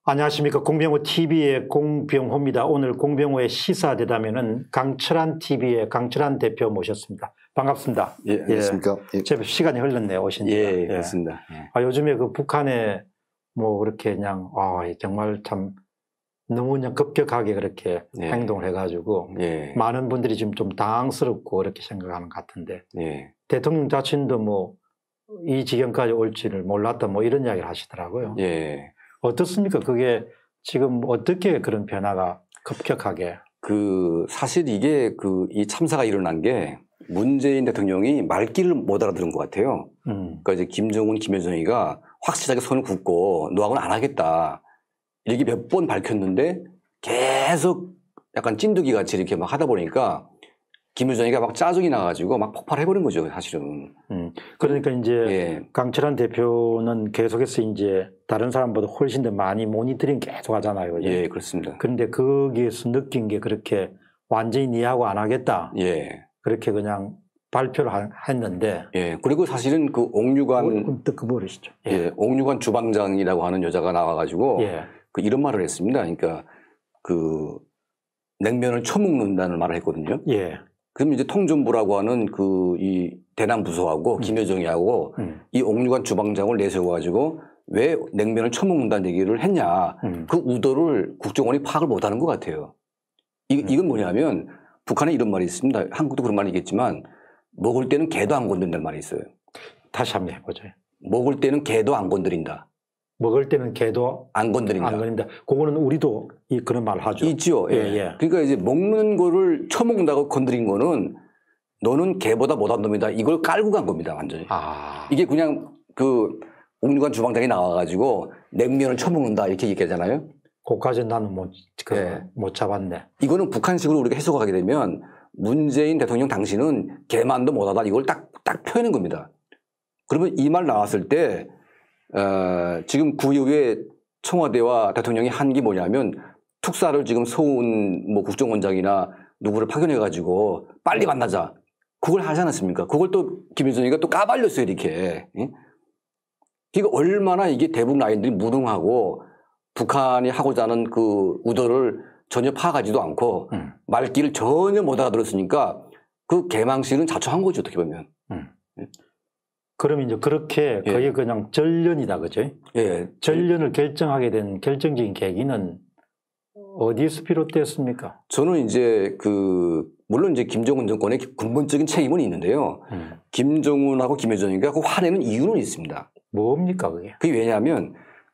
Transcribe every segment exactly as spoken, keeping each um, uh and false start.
안녕하십니까. 공병호 티비의 공병호입니다. 오늘 공병호의 시사대담에는 강철한 티비의 강철한 대표 모셨습니다. 반갑습니다. 예, 안녕하십니까. 예. 제법 시간이 흘렀네요, 오신 지가. 예, 그렇습니다. 예. 아, 요즘에 그 북한에 뭐 그렇게 그냥, 아, 정말 참 너무 그냥 급격하게 그렇게 예. 행동을 해가지고 예. 많은 분들이 지금 좀 당황스럽고 그렇게 생각하는 것 같은데 예. 대통령 자신도 뭐 이 지경까지 올지를 몰랐다 뭐 이런 이야기를 하시더라고요. 예. 어떻습니까? 그게 지금 어떻게 그런 변화가 급격하게? 그 사실 이게 그 이 참사가 일어난 게 문재인 대통령이 말귀를 못 알아들은 것 같아요. 음. 그러니까 이제 김정은, 김여정이가 확실하게 손을 굽고 너하고는 안 하겠다 이렇게 몇 번 밝혔는데 계속 약간 찐득이 같이 이렇게 막 하다 보니까 김여정이가 막 짜증이 나가지고 막 폭발해버린 거죠, 사실은. 음. 그러니까 이제 예. 강철한 대표는 계속해서 이제 다른 사람보다 훨씬 더 많이 모니터링 계속 하잖아요. 그죠? 예, 그렇습니다. 그런데 거기에서 느낀 게 그렇게 완전히 니하고 안 하겠다. 예. 그렇게 그냥 발표를 하, 했는데. 예. 그리고 사실은 그 옥류관. 그 모르시죠. 예. 예. 옥류관 주방장이라고 하는 여자가 나와가지고. 예. 그 이런 말을 했습니다. 그러니까 그 냉면을 처먹는다는 말을 했거든요. 예. 그럼 이제 통전부라고 하는 그 이 대남 부서하고 음. 김여정이하고 음. 이 옥류관 주방장을 내세워가지고 왜 냉면을 처먹는다는 얘기를 했냐. 음. 그 의도를 국정원이 파악을 못하는 것 같아요. 이, 음. 이건 뭐냐면 북한에 이런 말이 있습니다. 한국도 그런 말이 있겠지만 먹을 때는 개도 안 건든다는 말이 있어요. 다시 한번 해보죠. 먹을 때는 개도 안 건드린다. 먹을 때는 개도 안 건드린다. 안 건드린다. 그거는 우리도 이 그런 말을 하죠. 있죠. 예. 예, 예. 그러니까 이제 먹는 거를 처먹는다고 건드린 거는 너는 개보다 못한 놈이다. 이걸 깔고 간 겁니다, 완전히. 아. 이게 그냥 그 옥류관 주방장이 나와가지고 냉면을 처먹는다 이렇게 얘기하잖아요. 그까지 나는 못, 그, 예. 못 잡았네. 이거는 북한식으로 우리가 해석하게 되면 문재인 대통령 당신은 개만도 못하다 이걸 딱, 딱 표현한 겁니다. 그러면 이 말 나왔을 때 어, 지금 그 이후에 청와대와 대통령이 한 게 뭐냐면 특사를 지금 서훈 뭐 국정원장이나 누구를 파견해가지고 빨리 만나자. 그걸 하지 않았습니까? 그걸 또 김여정이가 또 까발렸어요, 이렇게. 예? 그러니까 얼마나 이게 대북 라인들이 무능하고 북한이 하고자 하는 그 의도를 전혀 파악하지도 않고 음. 말귀를 전혀 못 알아들었으니까 그 개망신은 자초한 거죠, 어떻게 보면. 음. 그럼 이제 그렇게 예. 거의 그냥 전련이다, 그죠? 예. 전련을 결정하게 된 결정적인 계기는 어디에서 비롯됐습니까? 저는 이제 그 물론 이제 김정은 정권의 근본적인 책임은 있는데요. 음. 김정은하고 김여정이가 그 화내는 이유는 있습니다. 뭡니까 그게? 그게 왜냐하면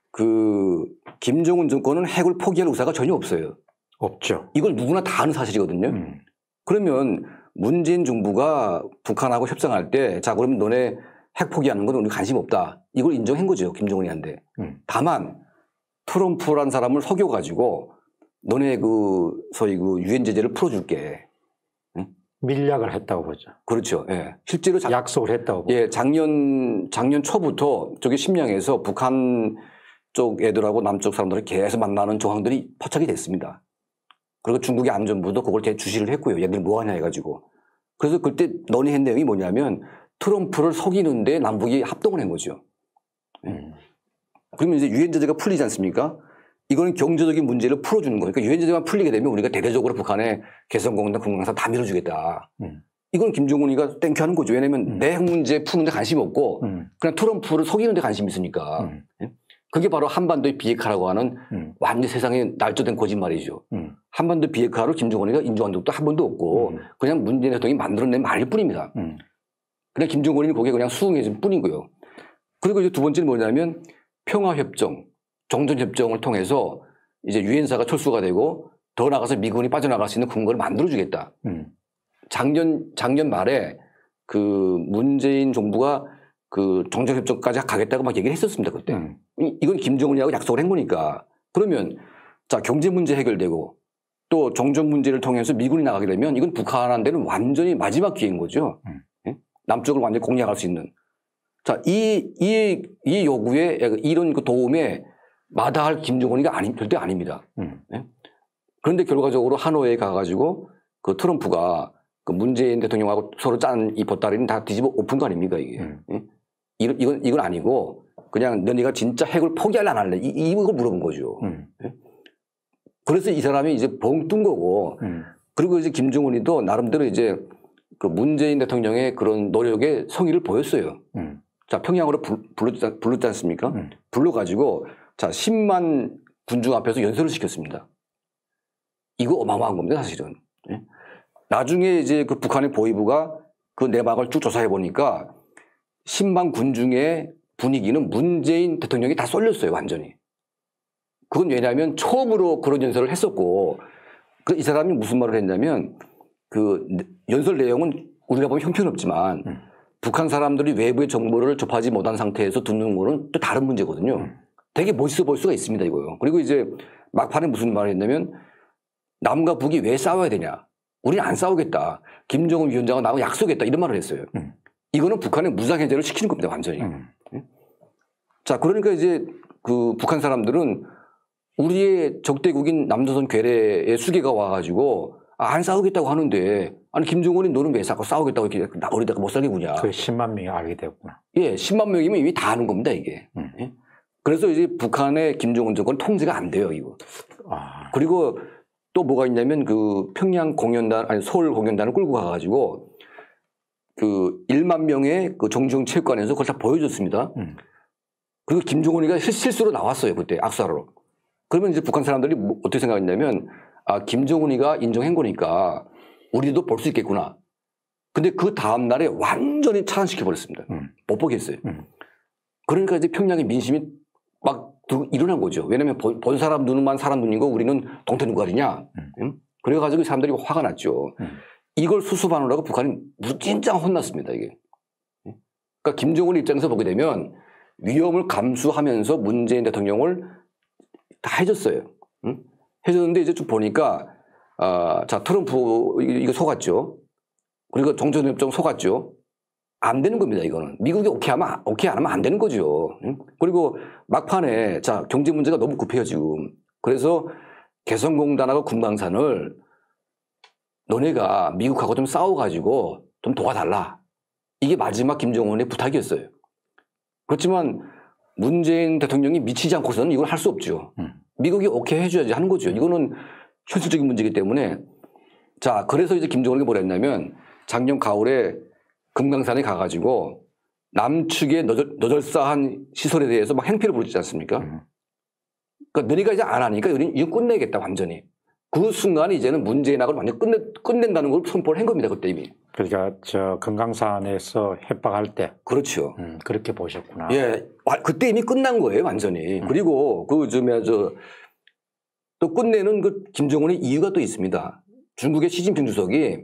그 김정은 정권은 핵을 포기할 의사가 전혀 없어요. 없죠. 이걸 누구나 다 아는 사실이거든요. 음. 그러면 문재인 정부가 북한하고 협상할 때 자 그러면 너네 핵 포기하는 건 우리 관심 없다. 이걸 인정한 거죠. 김정은이한테. 음. 다만 트럼프란 사람을 속여가지고 너네 그 소위 그 유엔 제재를 풀어줄게. 응? 밀약을 했다고 보죠. 그렇죠. 예. 실제로 자, 약속을 했다고 보죠. 예, 작년 작년 초부터 저기 심양에서 북한 쪽 애들하고 남쪽 사람들이 계속 만나는 조항들이 포착이 됐습니다. 그리고 중국의 안전부도 그걸 대 주시를 했고요. 얘들 뭐 하냐 해가지고. 그래서 그때 논의한 내용이 뭐냐면 트럼프를 속이는데 남북이 합동을 한 거죠. 음. 그러면 이제 유엔 제재가 풀리지 않습니까? 이거는 경제적인 문제를 풀어주는 거니까 유엔 제재만 풀리게 되면 우리가 대대적으로 북한의 개성공단, 금강산 다 밀어주겠다. 음. 이건 김정은이가 땡큐하는 거죠. 왜냐하면 음. 내 핵 문제 푸는데 관심 없고 음. 그냥 트럼프를 속이는데 관심이 있으니까. 음. 그게 바로 한반도의 비핵화라고 하는 음. 완전 세상에 날조된 거짓말이죠. 음. 한반도 비핵화를 김정은이가 인정한 적도 한 번도 없고 음. 그냥 문재인 대통령이 만들어낸 말일 뿐입니다. 음. 그냥 김정은이 거기에 그냥 수긍해준 뿐이고요. 그리고 이제 두 번째는 뭐냐면 평화협정, 정전협정을 통해서 이제 유엔사가 철수가 되고 더 나가서 미군이 빠져나갈 수 있는 근거를 만들어주겠다. 음. 작년, 작년 말에 그 문재인 정부가 그 정전협정까지 가겠다고 막 얘기를 했었습니다, 그때. 음. 이건 김정은이하고 약속을 한 거니까. 그러면 자, 경제 문제 해결되고 또 정전 문제를 통해서 미군이 나가게 되면 이건 북한한테는 완전히 마지막 기회인 거죠. 음. 예? 남쪽을 완전히 공략할 수 있는. 자, 이, 이, 이 요구에 이런 그 도움에 마다할 김정은이가 아니, 절대 아닙니다. 음. 예? 그런데 결과적으로 하노이에 가가지고 그 트럼프가 그 문재인 대통령하고 서로 짠 이 보따리는 다 뒤집어 엎은 거 아닙니까, 이게. 음. 예? 이건, 이건, 이건 아니고 그냥 너네가 진짜 핵을 포기할래 안 할래? 이, 이걸 물어본 거죠. 음. 그래서 이 사람이 이제 벙 뜬 거고 음. 그리고 이제 김정은이도 나름대로 이제 그 문재인 대통령의 그런 노력에 성의를 보였어요. 음. 자, 평양으로 불, 불렀지, 불렀지 않습니까? 음. 불러가지고 자, 십만 군중 앞에서 연설을 시켰습니다. 이거 어마어마한 겁니다, 사실은. 예? 나중에 이제 그 북한의 보위부가 그 내막을 쭉 조사해 보니까 십만 군중의 분위기는 문재인 대통령이 다 쏠렸어요, 완전히. 그건 왜냐하면 처음으로 그런 연설을 했었고, 그 이 사람이 무슨 말을 했냐면, 그 연설 내용은 우리가 보면 형편없지만, 음. 북한 사람들이 외부의 정보를 접하지 못한 상태에서 듣는 거는 또 다른 문제거든요. 음. 되게 멋있어 보일 수가 있습니다, 이거요. 그리고 이제 막판에 무슨 말을 했냐면, 남과 북이 왜 싸워야 되냐? 우리는 안 싸우겠다. 김정은 위원장은 나하고 약속했다. 이런 말을 했어요. 음. 이거는 북한의 무장해제를 시키는 겁니다, 완전히. 음. 자, 그러니까 이제 그 북한 사람들은 우리의 적대국인 남조선 괴뢰의 수계가 와가지고 아, 안 싸우겠다고 하는데 아니 김정은이 너는 왜 자꾸 싸우겠다고 이렇게 어리다가 못 살게 구냐. 그게 십만 명이 알게 됐구나. 예, 십만 명이면 이미 다 아는 겁니다, 이게. 음. 예? 그래서 이제 북한의 김정은 정권 통제가 안 돼요, 이거. 아. 그리고 또 뭐가 있냐면 그 평양 공연단, 아니 서울 공연단을 끌고 가가지고 그 일만 명의 그 정중 체육관에서 그걸 다 보여줬습니다. 음. 그리고 김정은이가 실수로 나왔어요, 그때 악수하러. 그러면 이제 북한 사람들이 뭐 어떻게 생각했냐면 아, 김정은이가 인정한 거니까 우리도 볼 수 있겠구나. 근데 그 다음날에 완전히 차단시켜버렸습니다. 음. 못 보게 했어요. 음. 그러니까 이제 평양의 민심이 막 일어난 거죠. 왜냐면 본, 본 사람 눈만 사람 눈이고 우리는 동태 눈깔이냐. 음. 음? 그래가지고 사람들이 화가 났죠. 음. 이걸 수습하느라고 북한이 무진장 혼났습니다, 이게. 그러니까 김정은 입장에서 보게 되면 위험을 감수하면서 문재인 대통령을 다 해줬어요. 응? 해줬는데 이제 좀 보니까, 아, 자, 트럼프, 이거 속았죠. 그리고 정전협정 속았죠. 안 되는 겁니다, 이거는. 미국이 오케이 하면, 오케이 안 하면 안 되는 거죠. 응? 그리고 막판에, 자, 경제 문제가 너무 급해요, 지금. 그래서 개성공단하고 금강산을 너네가 미국하고 좀 싸워가지고 좀 도와달라. 이게 마지막 김정은의 부탁이었어요. 그렇지만 문재인 대통령이 미치지 않고서는 이걸 할 수 없죠. 음. 미국이 오케이 해줘야지 하는 거죠. 이거는 현실적인 문제이기 때문에. 자, 그래서 이제 김정은이 뭐라 했냐면 작년 가을에 금강산에 가가지고 남측의 너절, 너절사한 시설에 대해서 막 행패를 부르지 않습니까? 음. 그러니까 너희가 이제 안 하니까 우리는 이거 끝내겠다, 완전히. 그 순간에 이제는 문재인하고 완전 끝내, 끝낸다는 걸 선포를 한 겁니다, 그때 이미. 그러니까 저 금강산에서 협박할 때. 그렇죠. 음, 그렇게 보셨구나. 예. 그때 이미 끝난 거예요, 완전히. 음. 그리고 그, 저, 저, 또 끝내는 그 김정은의 이유가 또 있습니다. 중국의 시진핑 주석이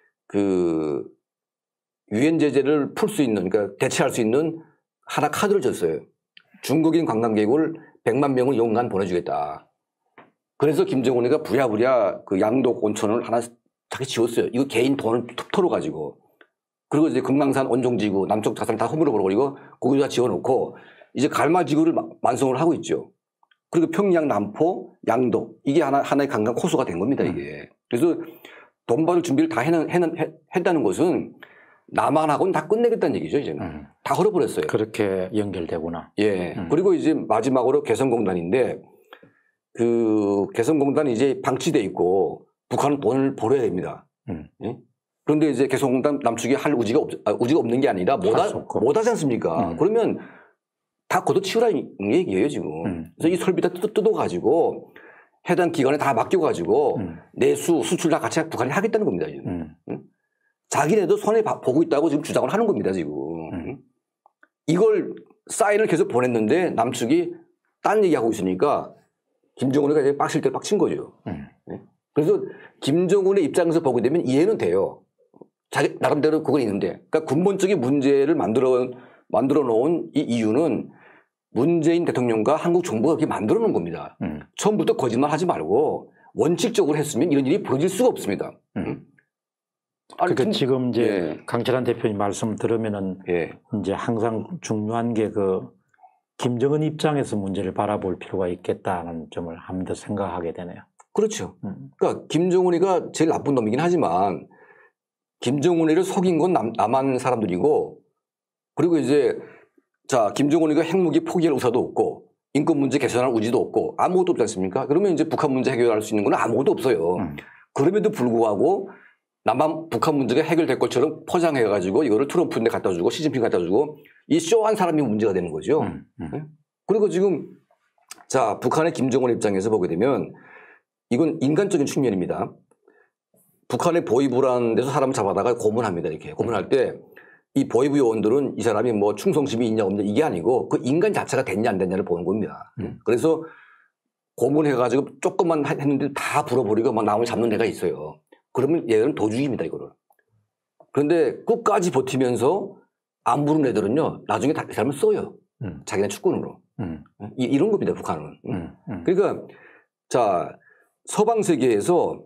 그 유엔 제재를 풀 수 있는, 그러니까 대체할 수 있는 하나 카드를 줬어요. 중국인 관광객을 백만 명을 연간 보내주겠다. 그래서 김정은이가 부랴부랴 그 양독 온천을 하나 자기 지었어요. 이거 개인 돈을 툭 털어가지고. 그리고 이제 금강산 원종지구 남쪽 자산 다 허물어 버리고 거기다 지어놓고 이제 갈마지구를 만성을 하고 있죠. 그리고 평양, 남포, 양독 이게 하나, 하나의 관광 코스가 된 겁니다, 이게. 그래서 돈 받을 준비를 다 해는, 해는, 해, 했다는 것은 남한하고는 다 끝내겠다는 얘기죠, 이제는. 음. 다 걸어버렸어요. 그렇게 연결되구나. 예. 음. 그리고 이제 마지막으로 개성공단인데 그 개성공단이 이제 방치돼 있고 북한은 돈을 벌어야 됩니다. 음. 예? 그런데 이제 개성공단 남측이 할 우지가 없, 아, 우지가 없는 게 아니라 못하, 못하지 않습니까? 음. 그러면 다 걷어치우라는 얘기예요, 지금. 음. 그래서 이 설비 다 뜯어가지고 해당 기관에 다 맡겨가지고 음. 내수, 수출 다 같이 북한이 하겠다는 겁니다, 지금. 음. 응? 자기네도 손에 보고 있다고 지금 주장을 하는 겁니다, 지금. 음. 이걸 사인을 계속 보냈는데 남측이 딴 얘기하고 있으니까 김정은이가 이제 빡칠 때 빡친 거죠. 음. 네? 그래서 김정은의 입장에서 보게 되면 이해는 돼요. 자기 나름대로 그건 있는데, 그러니까 근본적인 문제를 만들어 만들어 놓은 이 이유는 문재인 대통령과 한국 정부가 그렇게 만들어 놓은 겁니다. 음. 처음부터 거짓말하지 말고 원칙적으로 했으면 이런 일이 벌어질 수가 없습니다. 음. 아니, 그러니까 지금 이제 예. 강철한 대표님 말씀 들으면은 예. 이제 항상 중요한 게 그 김정은 입장에서 문제를 바라볼 필요가 있겠다는 점을 한 번 더 생각하게 되네요. 그렇죠. 음. 그러니까 김정은이가 제일 나쁜 놈이긴 하지만 김정은이를 속인 건 남, 남한 사람들이고 그리고 이제 자, 김정은이가 핵무기 포기할 의사도 없고 인권 문제 개선할 의지도 없고 아무것도 없지 않습니까? 그러면 이제 북한 문제 해결할 수 있는 건 아무것도 없어요. 음. 그럼에도 불구하고 남한 북한 문제가 해결될 것처럼 포장해가지고 이거를 트럼프한테 갖다 주고 시진핑 갖다 주고 이 쇼한 사람이 문제가 되는 거죠. 음. 음. 그리고 지금 자, 북한의 김정은 입장에서 보게 되면 이건 인간적인 측면입니다. 북한의 보위부라는 데서 사람을 잡아다가 고문합니다. 이렇게 고문할 때 이 보위부 요원들은 이 사람이 뭐 충성심이 있냐 없냐 이게 아니고 그 인간 자체가 됐냐 안 됐냐를 보는 겁니다. 음. 그래서 고문해가지고 조금만 했는데 다 불어버리고 막 나무를 잡는 애가 있어요. 그러면 얘는 도주입니다, 이거를. 그런데 끝까지 버티면서 안 부른 애들은요, 나중에 다 그 사람을 써요. 음. 자기네 축구으로. 음. 이, 이런 겁니다, 북한은. 음. 음. 그러니까, 자, 서방 세계에서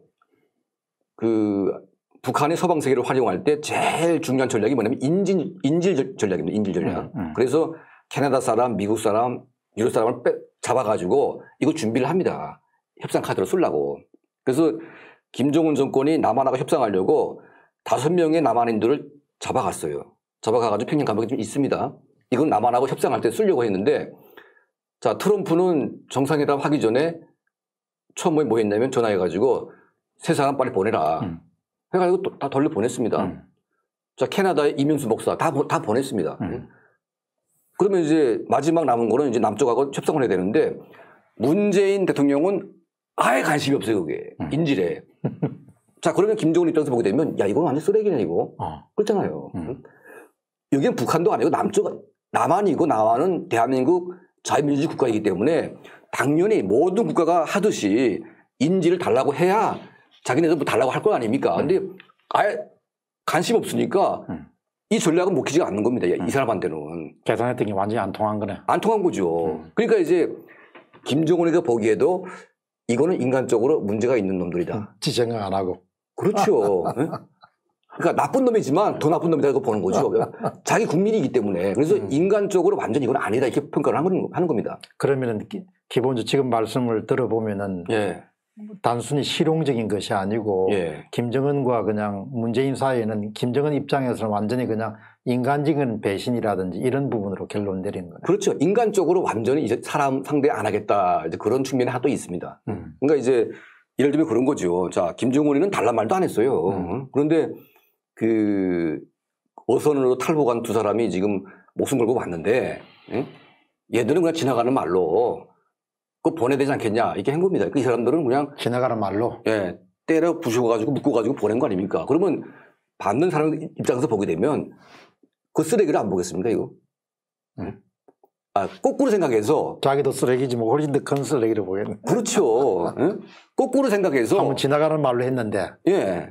그, 북한의 서방 세계를 활용할 때 제일 중요한 전략이 뭐냐면 인질, 인질 전략입니다, 인질 전략. 음. 음. 그래서 캐나다 사람, 미국 사람, 유럽 사람을 빼, 잡아가지고 이거 준비를 합니다. 협상 카드로 쓰려고. 그래서 김정은 정권이 남한하고 협상하려고 다섯 명의 남한인들을 잡아갔어요. 잡아가가지고 평양 감옥에 좀 있습니다. 이건 남한하고 협상할 때 쓰려고 했는데, 자, 트럼프는 정상회담 하기 전에 처음에 뭐 했냐면 전화해가지고 세 사람 빨리 보내라. 음. 해가지고 또 다 돌려 보냈습니다. 음. 자, 캐나다의 이명수 목사 다, 다 보냈습니다. 음. 그러면 이제 마지막 남은 거는 이제 남쪽하고 협상을 해야 되는데 문재인 대통령은 아예 관심이 없어요, 그게. 음. 인질에. 자, 그러면 김정은 입장에서 보게 되면 야, 이건 완전 쓰레기네, 이거. 어. 그렇잖아요. 음. 여기는 북한도 아니고 남쪽, 남한이고 남한은 대한민국 자유민주주의 국가이기 때문에 당연히 모든 국가가 하듯이 인질을 달라고 해야 자기네들 뭐 달라고 할 거 아닙니까? 음. 근데 아예 관심 없으니까 음. 이 전략은 먹히지가 않는 겁니다. 음. 이 사람한테는. 계산했던 게 완전히 안 통한 거네. 안 통한 거죠. 음. 그러니까 이제 김정은이가 보기에도 이거는 인간적으로 문제가 있는 놈들이다. 음. 지 생각 안 하고. 그렇죠. 그러니까 나쁜 놈이지만 더 나쁜 놈이다 이거 보는 거죠. 자기 국민이기 때문에. 그래서 음. 인간적으로 완전히 이건 아니다 이렇게 평가를 하는 겁니다. 그러면은 기본적으로 지금 말씀을 들어보면은 예. 단순히 실용적인 것이 아니고 예. 김정은과 그냥 문재인 사이에는 김정은 입장에서는 완전히 그냥 인간적인 배신이라든지 이런 부분으로 결론 내리는 거예요. 그렇죠. 인간적으로 완전히 이제 사람 상대 안 하겠다 이제 그런 측면이 또 있습니다. 음. 그러니까 이제 예를 들면 그런 거죠. 자, 김정은이는 달란 말도 안 했어요. 음. 그런데 그 어선으로 탈북한 두 사람이 지금 목숨 걸고 왔는데 응? 얘들은 그냥 지나가는 말로 그거 보내야 되지 않겠냐 이렇게 한 겁니다. 이 사람들은 그냥 지나가는 말로 예, 때려 부셔가지고 묶어가지고 보낸 거 아닙니까? 그러면 받는 사람 입장에서 보게 되면 그 쓰레기를 안 보겠습니까 이거? 응? 아, 거꾸로 생각해서 자기도 쓰레기지 뭐 훨씬 더 큰 쓰레기를 보겠네. 그렇죠. 응? 거꾸로 생각해서 한번 지나가는 말로 했는데 예.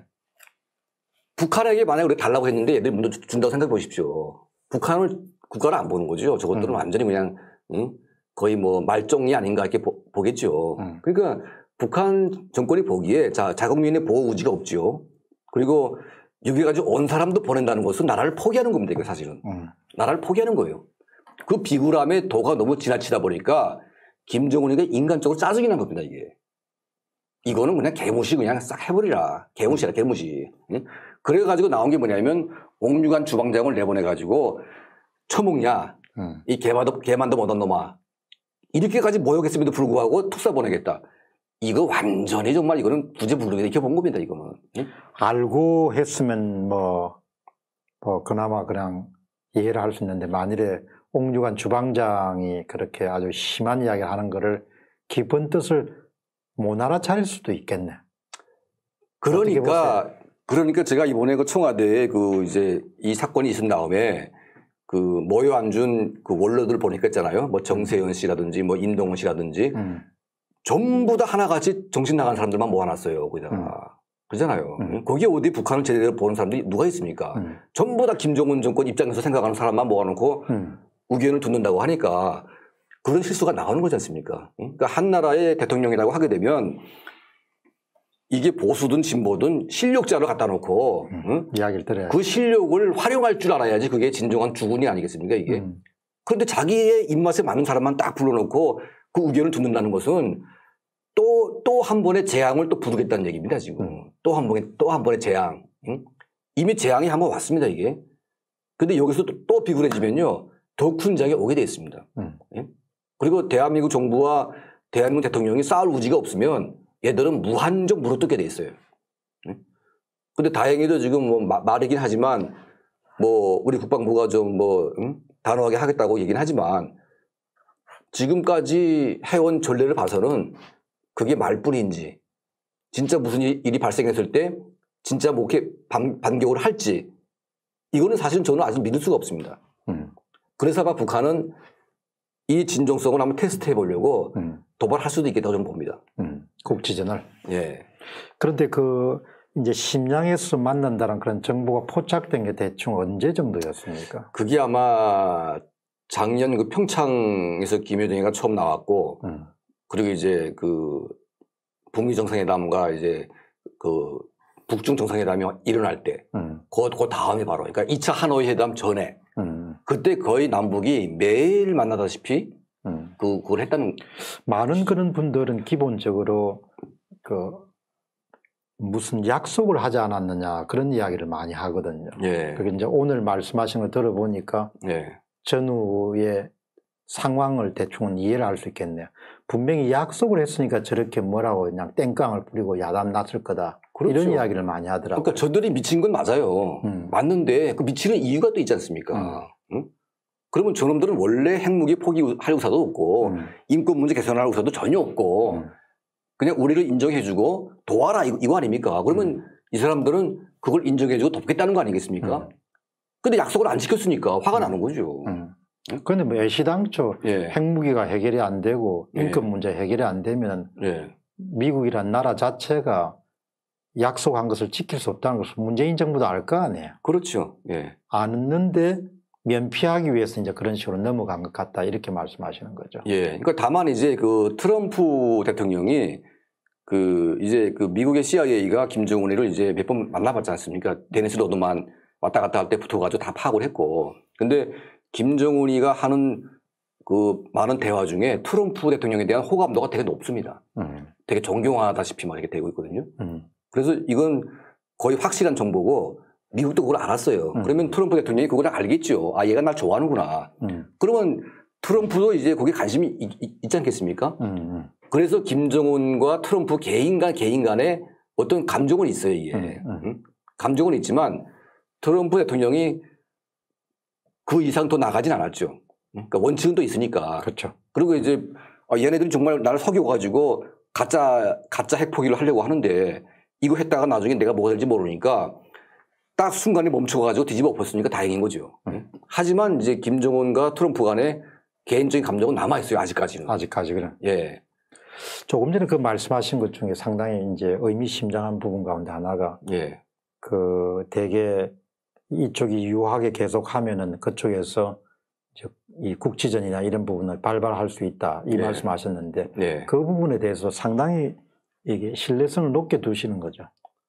북한에게 만약에 우리가 달라고 했는데 얘들이 먼저 준다고 생각해 보십시오. 북한을 국가를 안 보는 거죠. 저것들은 음. 완전히 그냥 응? 거의 뭐 말종이 아닌가 이렇게 보, 보겠죠. 음. 그러니까 북한 정권이 보기에 자, 자국민의 보호 의지가 없죠. 그리고 여기까지 온 사람도 보낸다는 것은 나라를 포기하는 겁니다. 이게 사실은. 음. 나라를 포기하는 거예요. 그 비굴함의 도가 너무 지나치다 보니까 김정은이가 인간적으로 짜증이 난 겁니다. 이게. 이거는 그냥 개무시 그냥 싹 해버리라. 개무시라 개무시. 응? 그래가지고 나온 게 뭐냐면 옥류관 주방장을 내보내가지고 처먹냐. 음. 이 개만도, 개만도 못한 놈아. 이렇게까지 모욕했음에도 불구하고 특사 보내겠다. 이거 완전히 정말 이거는 구제불능에 이렇게 본 겁니다. 이거는. 응? 알고 했으면 뭐, 뭐 그나마 그냥 이해를 할 수 있는데 만일에 옥류관 주방장이 그렇게 아주 심한 이야기를 하는 거를 깊은 뜻을 못 알아차릴 수도 있겠네. 그러니까, 그러니까 제가 이번에 그 청와대에 그 이제 이 사건이 있은 다음에 그 모여 앉은 그 원로들 보니까 있잖아요. 뭐 정세현 씨라든지 뭐 임동훈 씨라든지 음. 전부 다 하나같이 정신 나간 사람들만 모아놨어요. 거기다가. 음. 그러잖아요. 음. 거기에 어디 북한을 제대로 보는 사람들이 누가 있습니까? 음. 전부 다 김정은 정권 입장에서 생각하는 사람만 모아놓고 음. 의견을 듣는다고 하니까 그런 실수가 나오는 거지 않습니까? 그러니까 한 나라의 대통령이라고 하게 되면 이게 보수든 진보든 실력자를 갖다 놓고 음, 응? 이야기를 들어야 그 실력을 활용할 줄 알아야지 그게 진정한 주군이 아니겠습니까 이게. 음. 그런데 자기의 입맛에 맞는 사람만 딱 불러놓고 그 의견을 듣는다는 것은 또, 또 한 번의 재앙을 또 부르겠다는 얘기입니다 지금. 음. 또 한 번의, 또 한 번의 재앙. 응? 이미 재앙이 한 번 왔습니다 이게. 근데 여기서 또, 또 비굴해지면요. 더 큰 장에 오게 돼 있습니다. 음. 예? 그리고 대한민국 정부와 대한민국 대통령이 싸울 의지가 없으면 얘들은 무한정 물어뜯게 돼 있어요. 예? 근데 다행히도 지금 뭐 마, 말이긴 하지만 뭐 우리 국방부가 좀 뭐 음? 단호하게 하겠다고 얘기는 하지만 지금까지 해온 전례를 봐서는 그게 말뿐인지 진짜 무슨 일이 발생했을 때 진짜 뭐 이렇게 반, 반격을 할지 이거는 사실은 저는 아직 믿을 수가 없습니다. 음. 그래서 아마 북한은 이 진정성을 한번 테스트해 보려고 음. 도발할 수도 있겠다고 저는 봅니다. 음. 국지전을. 예. 그런데 그 이제 심양에서 만난다는 그런 정보가 포착된 게 대충 언제 정도였습니까? 그게 아마 작년 그 평창에서 김여정이가 처음 나왔고, 음. 그리고 이제 그 북미 정상회담과 이제 그 북중 정상회담이 일어날 때, 음. 그, 그 다음에 바로, 그러니까 이 차 하노이 회담 전에, 음. 그때 거의 남북이 매일 만나다시피 음. 그 그걸 했다는. 많은 그런 분들은 기본적으로 그 무슨 약속을 하지 않았느냐 그런 이야기를 많이 하거든요. 예. 그게 이제 오늘 말씀하신 걸 들어보니까 예. 전후의 상황을 대충은 이해를 할 수 있겠네요. 분명히 약속을 했으니까 저렇게 뭐라고 그냥 땡깡을 부리고 야단 났을 거다. 그렇죠. 이런 이야기를 많이 하더라고요. 그러니까 저들이 미친 건 맞아요. 음. 맞는데 그 미치는 이유가 또 있지 않습니까? 음. 응? 그러면 저놈들은 원래 핵무기 포기할 의사도 없고 음. 인권 문제 개선할 의사도 전혀 없고 음. 그냥 우리를 인정해주고 도와라 이거, 이거 아닙니까? 그러면 음. 이 사람들은 그걸 인정해주고 돕겠다는 거 아니겠습니까? 음. 근데 약속을 안 지켰으니까 화가 음. 나는 거죠. 음. 그런데 뭐 애시당초 예. 핵무기가 해결이 안 되고 인권 예. 문제 해결이 안 되면 예. 미국이란 나라 자체가 약속한 것을 지킬 수 없다는 것을 문재인 정부도 알 거 아니에요. 그렇죠. 예. 아는데 면피하기 위해서 이제 그런 식으로 넘어간 것 같다 이렇게 말씀하시는 거죠. 예. 그러니까 다만 이제 그 트럼프 대통령이 그 이제 그 미국의 씨아이에이가 김정은이를 이제 몇 번 만나봤지 않습니까? 데니스 로드만 왔다 갔다 할 때 붙어가지고 다 파악을 했고. 근데 김정은이가 하는 그 많은 대화 중에 트럼프 대통령에 대한 호감도가 되게 높습니다. 음. 되게 존경하다시피 막 이렇게 되고 있거든요. 음. 그래서 이건 거의 확실한 정보고 미국도 그걸 알았어요. 음. 그러면 트럼프 대통령이 그걸 알겠죠. 아, 얘가 날 좋아하는구나. 음. 그러면 트럼프도 이제 거기에 관심이 있, 있, 있지 않겠습니까? 음. 그래서 김정은과 트럼프 개인 간 개인 간에 어떤 감정은 있어요, 이게. 음. 음. 감정은 있지만 트럼프 대통령이 그 이상 더 나가진 않았죠. 그러니까 원칙은 또 있으니까. 그렇죠. 그리고 이제 아, 얘네들이 정말 나를 속여가지고 가짜 가짜 핵포기를 하려고 하는데 이거 했다가 나중에 내가 뭐가 될지 모르니까 딱 순간에 멈춰가지고 뒤집어 엎었으니까 다행인 거죠. 음. 하지만 이제 김정은과 트럼프 간에 개인적인 감정은 남아 있어요. 아직까지는. 아직까지는. 예. 조금 전에 그 말씀하신 것 중에 상당히 이제 의미심장한 부분 가운데 하나가 예. 그 대개 이쪽이 유하게 계속하면은 그쪽에서 이 국지전이나 이런 부분을 발발할 수 있다 이 네. 말씀하셨는데 네. 그 부분에 대해서 상당히 이게 신뢰성을 높게 두시는 거죠.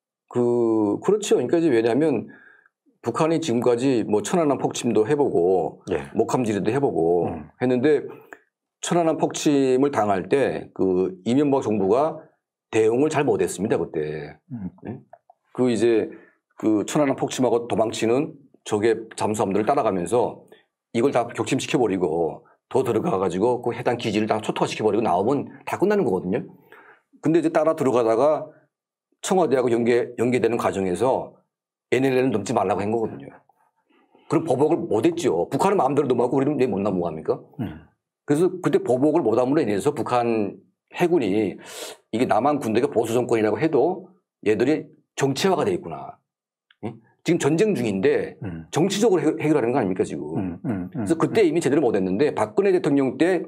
그 그렇죠. 그러니까 이제 왜냐하면 북한이 지금까지 뭐 천안함 폭침도 해보고 네. 목함지뢰도 해보고 음. 했는데 천안함 폭침을 당할 때 그 이명박 정부가 대응을 잘 못했습니다 그때. 음. 네? 그 이제 그 천안함 폭침하고 도망치는 적의 잠수함들을 따라가면서 이걸 다 격침시켜버리고 더 들어가가지고 그 해당 기지를 다 초토화시켜버리고 나오면 다 끝나는 거거든요. 근데 이제 따라 들어가다가 청와대하고 연계, 연계되는 과정에서 엔엘엘은 넘지 말라고 한 거거든요. 그럼 보복을 못했죠. 북한은 마음대로 넘어가고 우리는 왜 못 넘어갑니까? 음. 그래서 그때 보복을 못함으로 인해서 북한 해군이 이게 남한 군대가 보수 정권이라고 해도 얘들이 정치화가 돼 있구나. 지금 전쟁 중인데 음. 정치적으로 해결하는 거 아닙니까 지금. 음, 음, 음, 그래서 그때 이미 제대로 못했는데 박근혜 대통령 때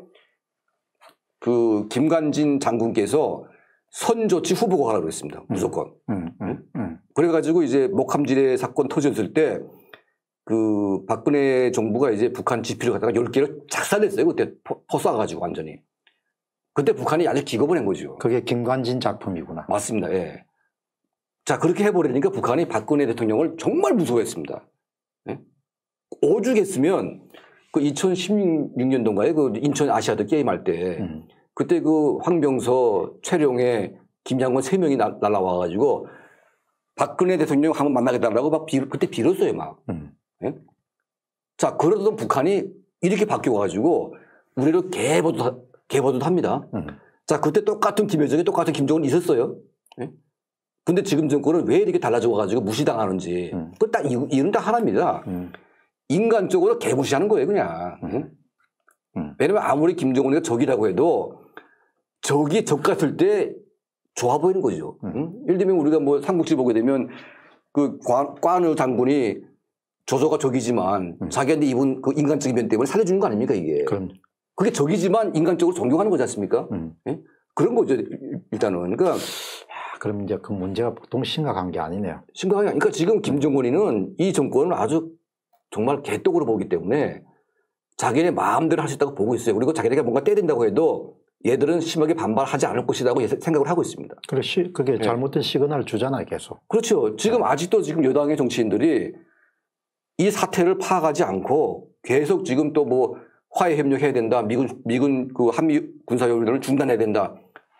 그 김관진 장군께서 선조치 후보가 하라고 했습니다. 무조건. 음, 음, 음. 그래가지고 이제 목함지뢰 사건 터졌을 때 그 박근혜 정부가 이제 북한 지피를 갖다가 열 개를 작살냈어요. 그때 포, 포 쏴가지고 완전히. 그때 북한이 아주 기겁을 한 거죠. 그게 김관진 작품이구나. 맞습니다. 예. 자, 그렇게 해버리니까 북한이 박근혜 대통령을 정말 무서워했습니다. 네? 오죽했으면 그 이천십육 년도인가에 그 인천 아시아드 게임할 때 음. 그때 그 황병서, 최룡해, 김양원 세 명이 나, 날라와가지고 박근혜 대통령 한번 만나겠다고 막 빌, 그때 빌었어요, 막. 음. 네? 자, 그러던 북한이 이렇게 바뀌어가지고 우리를 개버도 개버도 합니다. 음. 자, 그때 똑같은 김여정이 똑같은 김정은 있었어요. 예? 근데 지금 정권은 왜 이렇게 달라져가지고 무시당하는지. 음. 그 딱 이유는 다 하나입니다. 음. 인간적으로 개무시하는 거예요, 그냥. 음. 음. 왜냐면 아무리 김정은이가 적이라고 해도 적이 적 같을 때 좋아 보이는 거죠. 음. 응? 예를 들면 우리가 뭐 삼국지 보게 되면 그 관, 관우 장군이 조조가 적이지만 음. 자기한테 입은 그 인간적인 면 때문에 살려주는 거 아닙니까, 이게. 그럼. 그게 적이지만 인간적으로 존경하는 거지 않습니까? 음. 예? 그런 거죠, 일단은. 그러니까 야, 그럼 이제 그 문제가 보통 심각한 게 아니네요. 심각하게. 그러니까 지금 김정은이는 이 정권을 아주 정말 개떡으로 보기 때문에 자기네 마음대로 할 수 있다고 보고 있어요. 그리고 자기네가 뭔가 때린다고 해도 얘들은 심하게 반발하지 않을 것이라고 생각을 하고 있습니다. 그래, 시, 그게 네. 잘못된 시그널을 주잖아요, 계속. 그렇죠. 지금 아직도 지금 여당의 정치인들이 이 사태를 파악하지 않고 계속 지금 또 뭐 화해 협력해야 된다. 미군 미군 그 한미 군사 연대를 중단해야 된다.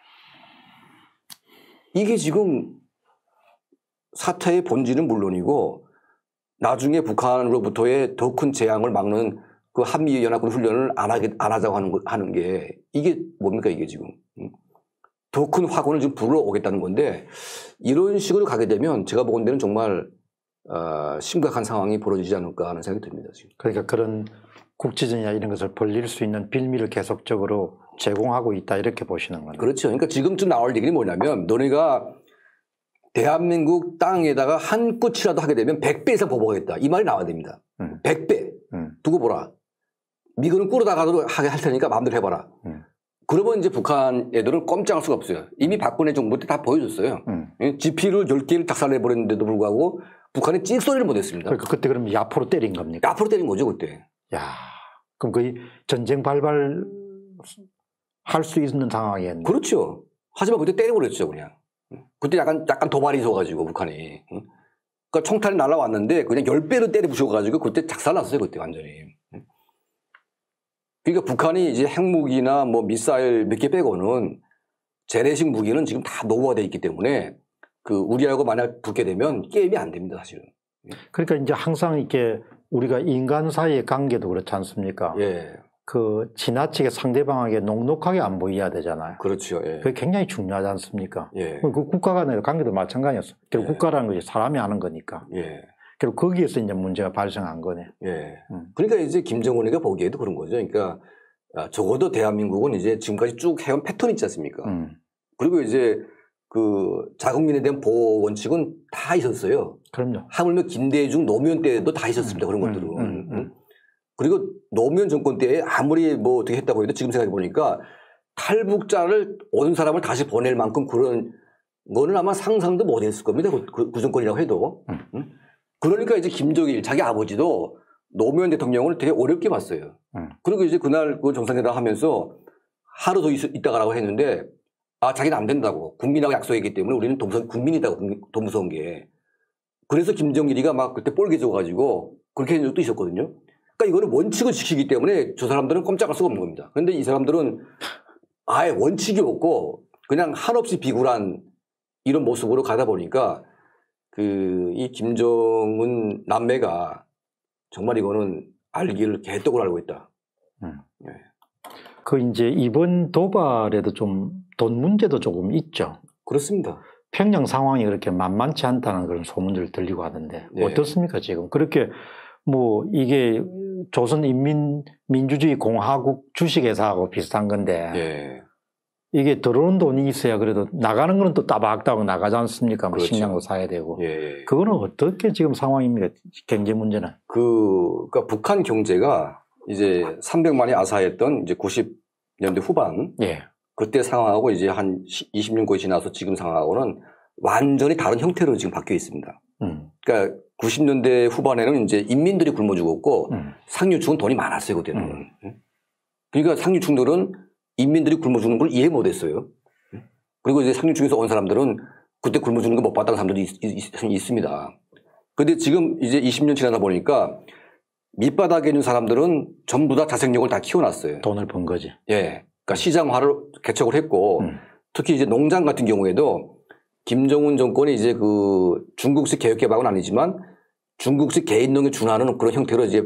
이게 지금 사태의 본질은 물론이고 나중에 북한으로부터의 더 큰 재앙을 막는 그 한미 연합군 훈련을 안 하게 안 하자고 하는 거, 하는 게 이게 뭡니까 이게 지금 더 큰 화군을 지금 불러오겠다는 건데 이런 식으로 가게 되면 제가 보건 데는 정말 어, 심각한 상황이 벌어지지 않을까 하는 생각이 듭니다 지금. 그러니까 그런 국지전이나 이런 것을 벌릴 수 있는 빌미를 계속적으로 제공하고 있다 이렇게 보시는 거네요. 그렇죠. 그러니까 지금쯤 나올 얘기는 뭐냐면 너네가 대한민국 땅에다가 한 끗이라도 하게 되면 백 배 이상 보복하겠다. 이 말이 나와야 됩니다. 음. 백 배. 음. 두고 보라. 미군은 꾸러다가도 하게 할 테니까 마음대로 해봐라. 음. 그러면 이제 북한 애들은 꼼짝할 수가 없어요. 이미 박근혜 정부 때 다 보여줬어요. 음. 지피를 열 개를 작살내버렸는데도 불구하고 북한이 찔소리를 못했습니다. 그러니까 그때 그럼 야포로 때린 겁니까? 앞으로 때린 거죠 그때. 야, 그럼 거의 전쟁 발발 할 수 있는 상황이었네. 그렇죠. 하지만 그때 때려버렸죠 그냥. 그때 약간 약간 도발이 있어가지고 북한이. 그러니까 총탄이 날아왔는데 그냥 열 배로 때려 부셔가지고 그때 작살났어요 그때 완전히. 그러니까 북한이 이제 핵무기나 뭐 미사일 몇 개 빼고는 재래식 무기는 지금 다 노후화돼 있기 때문에 그 우리하고 만약 붙게 되면 게임이 안 됩니다 사실은. 그러니까 이제 항상 이렇게 우리가 인간 사이의 관계도 그렇지 않습니까? 예. 그 지나치게 상대방에게 녹록하게 안 보여야 되잖아요. 그렇죠. 예. 그게 굉장히 중요하지 않습니까? 예. 그 국가 간의 관계도 마찬가지였어. 결국 예. 국가라는 것이 사람이 하는 거니까. 예. 결국 거기에서 이제 문제가 발생한 거네. 예. 음. 그러니까 이제 김정은이가 보기에도 그런 거죠. 그러니까 적어도 대한민국은 이제 지금까지 쭉 해온 패턴이 있지 않습니까? 음. 그리고 이제 그 자국민에 대한 보호 원칙은 다 있었어요. 그럼요. 하물며 김대중 노무현 때도 다 있었습니다. 음. 그런 것들은. 음. 음. 음. 그리고 노무현 정권 때에 아무리 뭐 어떻게 했다고 해도 지금 생각해 보니까 탈북자를 온 사람을 다시 보낼 만큼 그런 거는 아마 상상도 못 했을 겁니다. 그, 그, 그 정권이라고 해도. 음. 응? 그러니까 이제 김정일 자기 아버지도 노무현 대통령을 되게 어렵게 봤어요. 음. 그리고 이제 그날 그 정상회담 하면서 하루 더 있, 있다가라고 했는데 아 자기는 안 된다고 국민하고 약속했기 때문에 우리는 더 무서운 국민이다고 더 무서운 게 그래서 김정일이가 막 그때 뻘개져가지고 그렇게 한 적도 있었거든요. 그러니까 이거는 원칙을 지키기 때문에 저 사람들은 꼼짝할 수가 없는 겁니다. 그런데 이 사람들은 아예 원칙이 없고 그냥 한없이 비굴한 이런 모습으로 가다 보니까 그 이 김정은 남매가 정말 이거는 알기를 개떡을 알고 있다. 음. 네. 그 이제 이번 도발에도 좀 돈 문제도 조금 있죠. 그렇습니다. 평양 상황이 그렇게 만만치 않다는 그런 소문들 들리고 하던데 네. 어떻습니까 지금? 그렇게 뭐 이게 조선인민민주주의 공화국 주식회사하고 비슷한 건데 네. 이게 들어오는 돈이 있어야 그래도 나가는 거는 또 따박따박 나가지 않습니까? 뭐 그렇죠. 식량도 사야 되고. 예. 그거는 어떻게 지금 상황입니까? 경제 문제는. 그, 그러니까 북한 경제가 이제 삼백만이 아사했던 이제 구십 년대 후반. 예. 그때 상황하고 이제 한 이십 년 거의 지나서 지금 상황하고는 완전히 다른 형태로 지금 바뀌어 있습니다. 음. 그러니까 구십 년대 후반에는 이제 인민들이 굶어 죽었고 음. 상류층은 돈이 많았어요, 그때는. 음. 그러니까 상류층들은 인민들이 굶어 죽는 걸 이해 못 했어요. 그리고 이제 상류층에서 온 사람들은 그때 굶어 죽는 거 못 봤다는 사람들도 있, 있, 있습니다. 그런데 지금 이제 이십 년 지나다 보니까 밑바닥에 있는 사람들은 전부 다 자생력을 다 키워놨어요. 돈을 번 거지. 예. 그러니까 시장화를 개척을 했고 음. 특히 이제 농장 같은 경우에도 김정은 정권이 이제 그 중국식 개혁개방은 아니지만 중국식 개인농에 준하는 그런 형태로 이제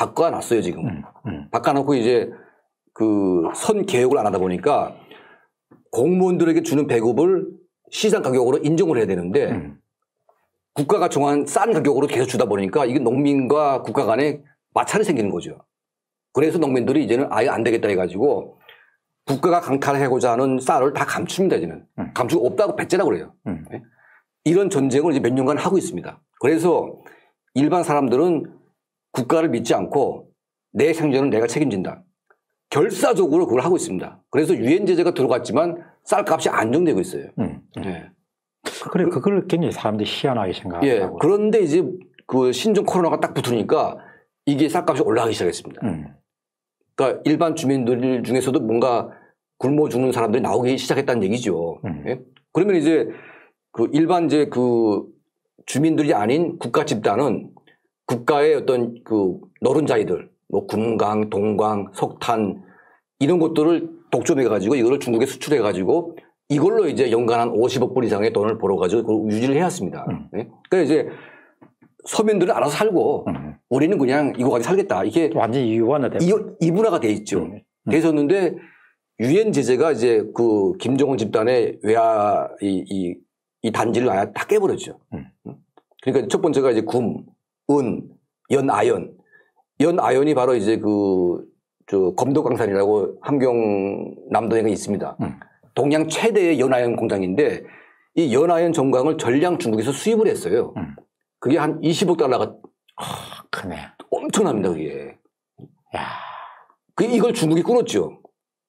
바꿔놨어요, 지금. 음, 음. 바꿔놓고 이제 그 선 개혁을 안 하다 보니까 공무원들에게 주는 배급을 시장 가격으로 인정을 해야 되는데 음. 국가가 정한 싼 가격으로 계속 주다 보니까 이게 농민과 국가 간에 마찰이 생기는 거죠. 그래서 농민들이 이제는 아예 안 되겠다 해가지고 국가가 강탈하고자 하는 쌀을 다 감춥니다, 이제는. 음. 감추고 없다고 배째라고 그래요. 음. 네? 이런 전쟁을 이제 몇 년간 하고 있습니다. 그래서 일반 사람들은 국가를 믿지 않고 내 생존은 내가 책임진다. 결사적으로 그걸 하고 있습니다. 그래서 유엔 제재가 들어갔지만 쌀값이 안정되고 있어요. 음. 음. 네. 그래, 그걸 굉장히 사람들이 희한하게 생각하고. 예. 그런데 이제 그 신종 코로나가 딱 붙으니까 이게 쌀값이 올라가기 시작했습니다. 음. 그러니까 일반 주민들 중에서도 뭔가 굶어 죽는 사람들이 나오기 시작했다는 얘기죠. 음. 예? 그러면 이제 그 일반 이제 그 주민들이 아닌 국가 집단은 국가의 어떤 그 노른자이들, 뭐 금강, 동강, 석탄 이런 것들을 독점해 가지고 이거를 중국에 수출해 가지고 이걸로 이제 연간 한 오십억 불 이상의 돈을 벌어 가지고 유지를 해왔습니다. 음. 예? 그러니까 이제 서민들은 알아서 살고 음. 우리는 그냥 이거 가지고 살겠다. 이게 완전히 이원화돼. 이분화가 돼 있죠. 음. 돼 있었는데 유엔 제재가 이제 그 김정은 집단의 외화 이, 이, 이 단지를 아예 다 깨버렸죠. 음. 그러니까 첫 번째가 이제 금, 은, 연아연. 연아연이 바로 이제 그 저 검도광산이라고 함경 남도에 있습니다. 음. 동양 최대의 연아연 공장인데 이 연아연 정광을 전량 중국에서 수입을 했어요. 음. 그게 한 이십억 달러가 아, 크네. 엄청납니다, 그게. 야. 그 이걸 중국이 끊었죠.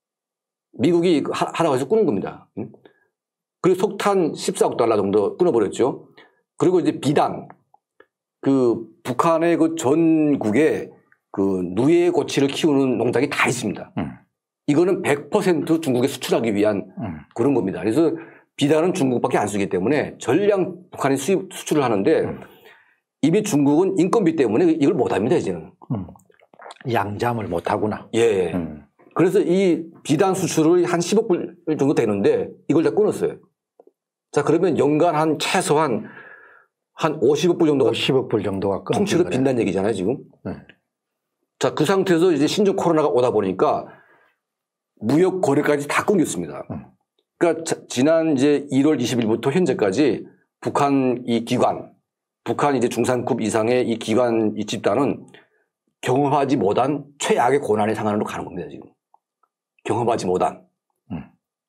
미국이 하라고 해서 끊은 겁니다. 그리고 석탄 십사억 달러 정도 끊어버렸죠. 그리고 이제 비단, 그 북한의 그 전국에 그 누에 고치를 키우는 농장이 다 있습니다. 음. 이거는 백 퍼센트 중국에 수출하기 위한 음. 그런 겁니다. 그래서 비단은 중국밖에 안 쓰기 때문에 전량 북한이 수입, 수출을 하는데 음. 이미 중국은 인건비 때문에 이걸 못 합니다, 이제는. 음. 양잠을 못 하구나. 예. 음. 그래서 이 비단 수출을 한 십억 불 정도 되는데 이걸 다 끊었어요. 자, 그러면 연간 한 최소한 한 오십억 불 정도가 오십억 불 정도가 끊어진 통째로 거네. 빈다는 얘기잖아요, 지금. 네. 자, 그 상태에서 이제 신종 코로나가 오다 보니까 무역 거래까지 다 끊겼습니다. 음. 그러니까 자, 지난 이제 일월 이십일부터 현재까지 북한 이 기관, 북한 이제 중산급 이상의 이 기관 이 집단은 경험하지 못한 최악의 고난의 상황으로 가는 겁니다, 지금. 경험하지 못한. 음.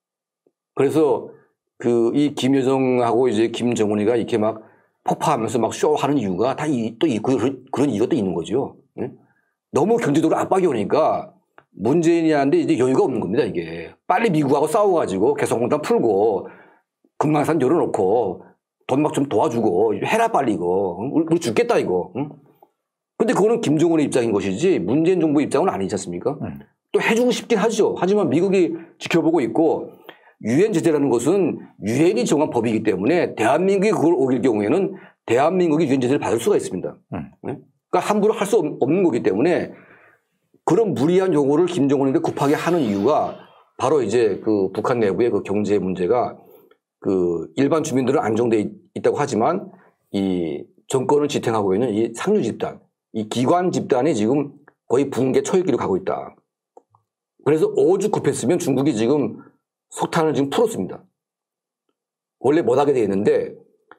그래서 그 이 김여정하고 이제 김정은이가 이렇게 막 폭파하면서 막 쇼하는 이유가 다 이, 또 이, 그런, 그런 이유가 또 있는 거죠. 응? 너무 경제적으로 압박이 오니까 문재인이한테 이제 여유가 없는 겁니다, 이게. 빨리 미국하고 싸워가지고 개성공단 풀고 금강산 열어놓고 돈 막 좀 도와주고 해라, 빨리 이거. 우리, 우리 죽겠다, 이거. 응? 근데 그거는 김정은의 입장인 것이지 문재인 정부 입장은 아니지 않습니까? 음. 또 해주고 싶긴 하죠. 하지만 미국이 지켜보고 있고 유엔 제재라는 것은 유엔이 정한 법이기 때문에 대한민국이 그걸 어길 경우에는 대한민국이 유엔 제재를 받을 수가 있습니다. 음. 네? 그러니까 함부로 할 수 없는 거기 때문에 그런 무리한 요구를 김정은에게 급하게 하는 이유가 바로 이제 그 북한 내부의 그 경제 문제가 그 일반 주민들은 안정돼 있다고 하지만 이 정권을 지탱하고 있는 이 상류 집단, 이 기관 집단이 지금 거의 붕괴 초입기로 가고 있다. 그래서 오죽 급했으면 중국이 지금 석탄을 지금 풀었습니다. 원래 못하게 돼 있는데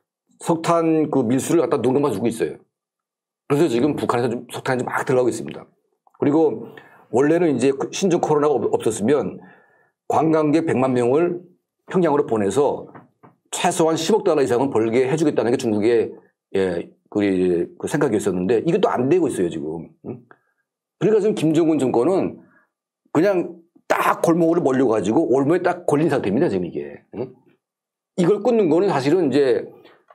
석탄 그 밀수를 갖다 눈 감아주고 있어요. 그래서 지금 북한에서 좀 석탄이 좀 막 들어가고 있습니다. 그리고 원래는 이제 신종 코로나가 없었으면 관광객 백만 명을 평양으로 보내서 최소한 십억 달러 이상은 벌게 해주겠다는 게 중국의 예, 그, 그 생각이었었는데 이것도 안 되고 있어요, 지금. 그러니까 지금 김정은 정권은 그냥 딱 골목으로 몰려가지고 올무에 딱 걸린 상태입니다, 지금 이게. 이걸 끊는 거는 사실은 이제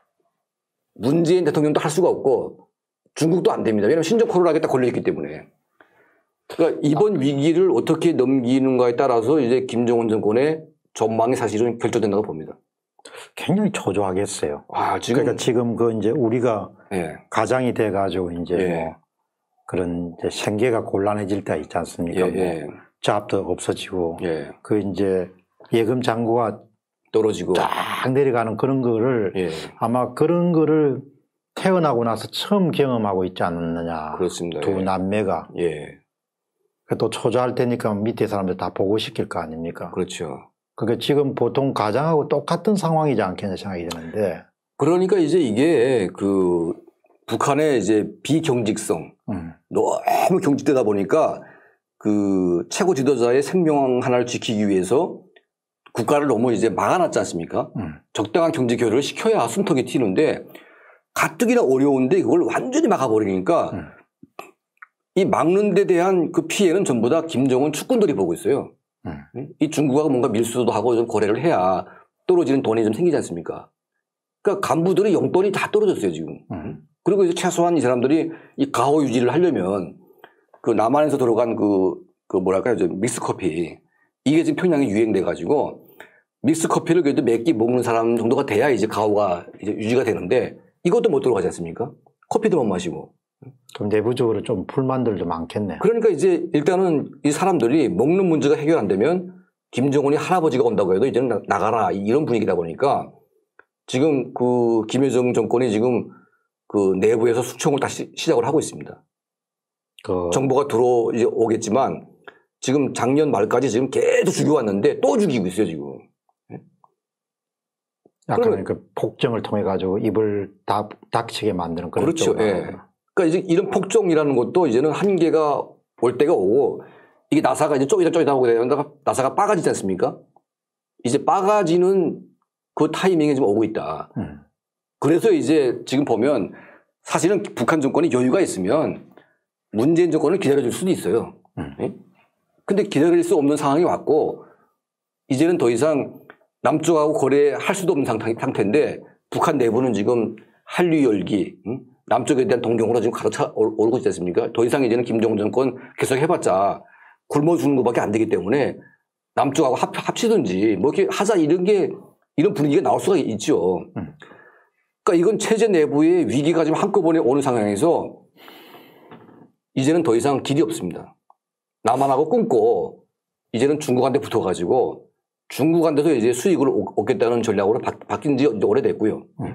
문재인 대통령도 할 수가 없고 중국도 안 됩니다. 왜냐하면 신종 코로나에 딱 걸려있기 때문에. 그러니까 이번 위기를 어떻게 넘기는가에 따라서 이제 김정은 정권의 전망이 사실은 결정된다고 봅니다. 굉장히 초조하겠어요. 아, 지금. 그러니까 지금 그 이제 우리가 예. 가장이 돼가지고 이제 예. 뭐 그런 이제 생계가 곤란해질 때 있지 않습니까? 예, 예. 뭐 잡도 없어지고 예. 그 이제 예금 잔고가 떨어지고 쫙 내려가는 그런 거를 예. 아마 그런 거를 태어나고 나서 처음 경험하고 있지 않느냐. 그렇습니다. 두 예. 남매가. 예. 또 초조할 테니까 밑에 사람들 다 보고 시킬 거 아닙니까? 그렇죠. 그러니까 지금 보통 가장하고 똑같은 상황이지 않겠냐 생각이 드는데. 그러니까 이제 이게 그 북한의 이제 비경직성, 음. 너무 경직되다 보니까 그 최고 지도자의 생명 하나를 지키기 위해서 국가를 너무 이제 막아놨지 않습니까? 음. 적당한 경제 교류를 시켜야 숨통이 튀는데 가뜩이나 어려운데 그걸 완전히 막아버리니까 음. 이 막는 데 대한 그 피해는 전부 다 김정은 측근들이 보고 있어요. 음. 이 중국하고 뭔가 밀수도 하고 좀 거래를 해야 떨어지는 돈이 좀 생기지 않습니까? 그러니까 간부들의 용돈이 다 떨어졌어요, 지금. 음. 그리고 이제 최소한 이 사람들이 이 가호 유지를 하려면 그 남한에서 들어간 그, 그 뭐랄까요, 믹스 커피. 이게 지금 평양에 유행돼가지고 믹스 커피를 그래도 몇 끼 먹는 사람 정도가 돼야 이제 가호가 이제 유지가 되는데 이것도 못 들어가지 않습니까? 커피도 못 마시고. 그럼 내부적으로 좀 불만들도 많겠네. 그러니까 이제 일단은 이 사람들이 먹는 문제가 해결 안 되면 김정은이 할아버지가 온다고 해도 이제는 나, 나가라 이런 분위기다 보니까 지금 그 김여정 정권이 지금 그 내부에서 숙청을 다시 시작을 하고 있습니다. 그 정보가 들어오겠지만 지금 작년 말까지 지금 계속 죽여왔는데 또 죽이고 있어요, 지금. 약간 그 폭정을 통해 가지고 입을 다 닥치게 만드는 그런 그렇죠. 쪽으로 예. 하는구나. 그러니까 이제 이런 폭정이라는 것도 이제는 한계가 올 때가 오고 이게 나사가 이제 쪼이다 쪼이다 하고 그러다가 나사가 빠가지지 않습니까? 이제 빠가지는 그 타이밍에 지금 오고 있다. 음. 그래서 이제 지금 보면 사실은 북한 정권이 여유가 있으면 문재인 정권을 기다려줄 수도 있어요. 음. 예? 근데 기다릴 수 없는 상황이 왔고 이제는 더 이상 남쪽하고 거래할 수도 없는 상태인데 북한 내부는 지금 한류 열기, 응? 남쪽에 대한 동경으로 지금 가로차 오르고 있지 않습니까? 더 이상 이제는 김정은 정권 계속 해봤자 굶어 죽는 것밖에 안 되기 때문에 남쪽하고 합, 합치든지 뭐 이렇게 하자 이런 게 이런 분위기가 나올 수가 있죠. 음. 그러니까 이건 체제 내부의 위기가 지금 한꺼번에 오는 상황에서 이제는 더 이상 길이 없습니다. 남한하고 끊고 이제는 중국한테 붙어가지고 중국한테서 이제 수익을 얻겠다는 전략으로 바, 바뀐 지 오래됐고요. 음.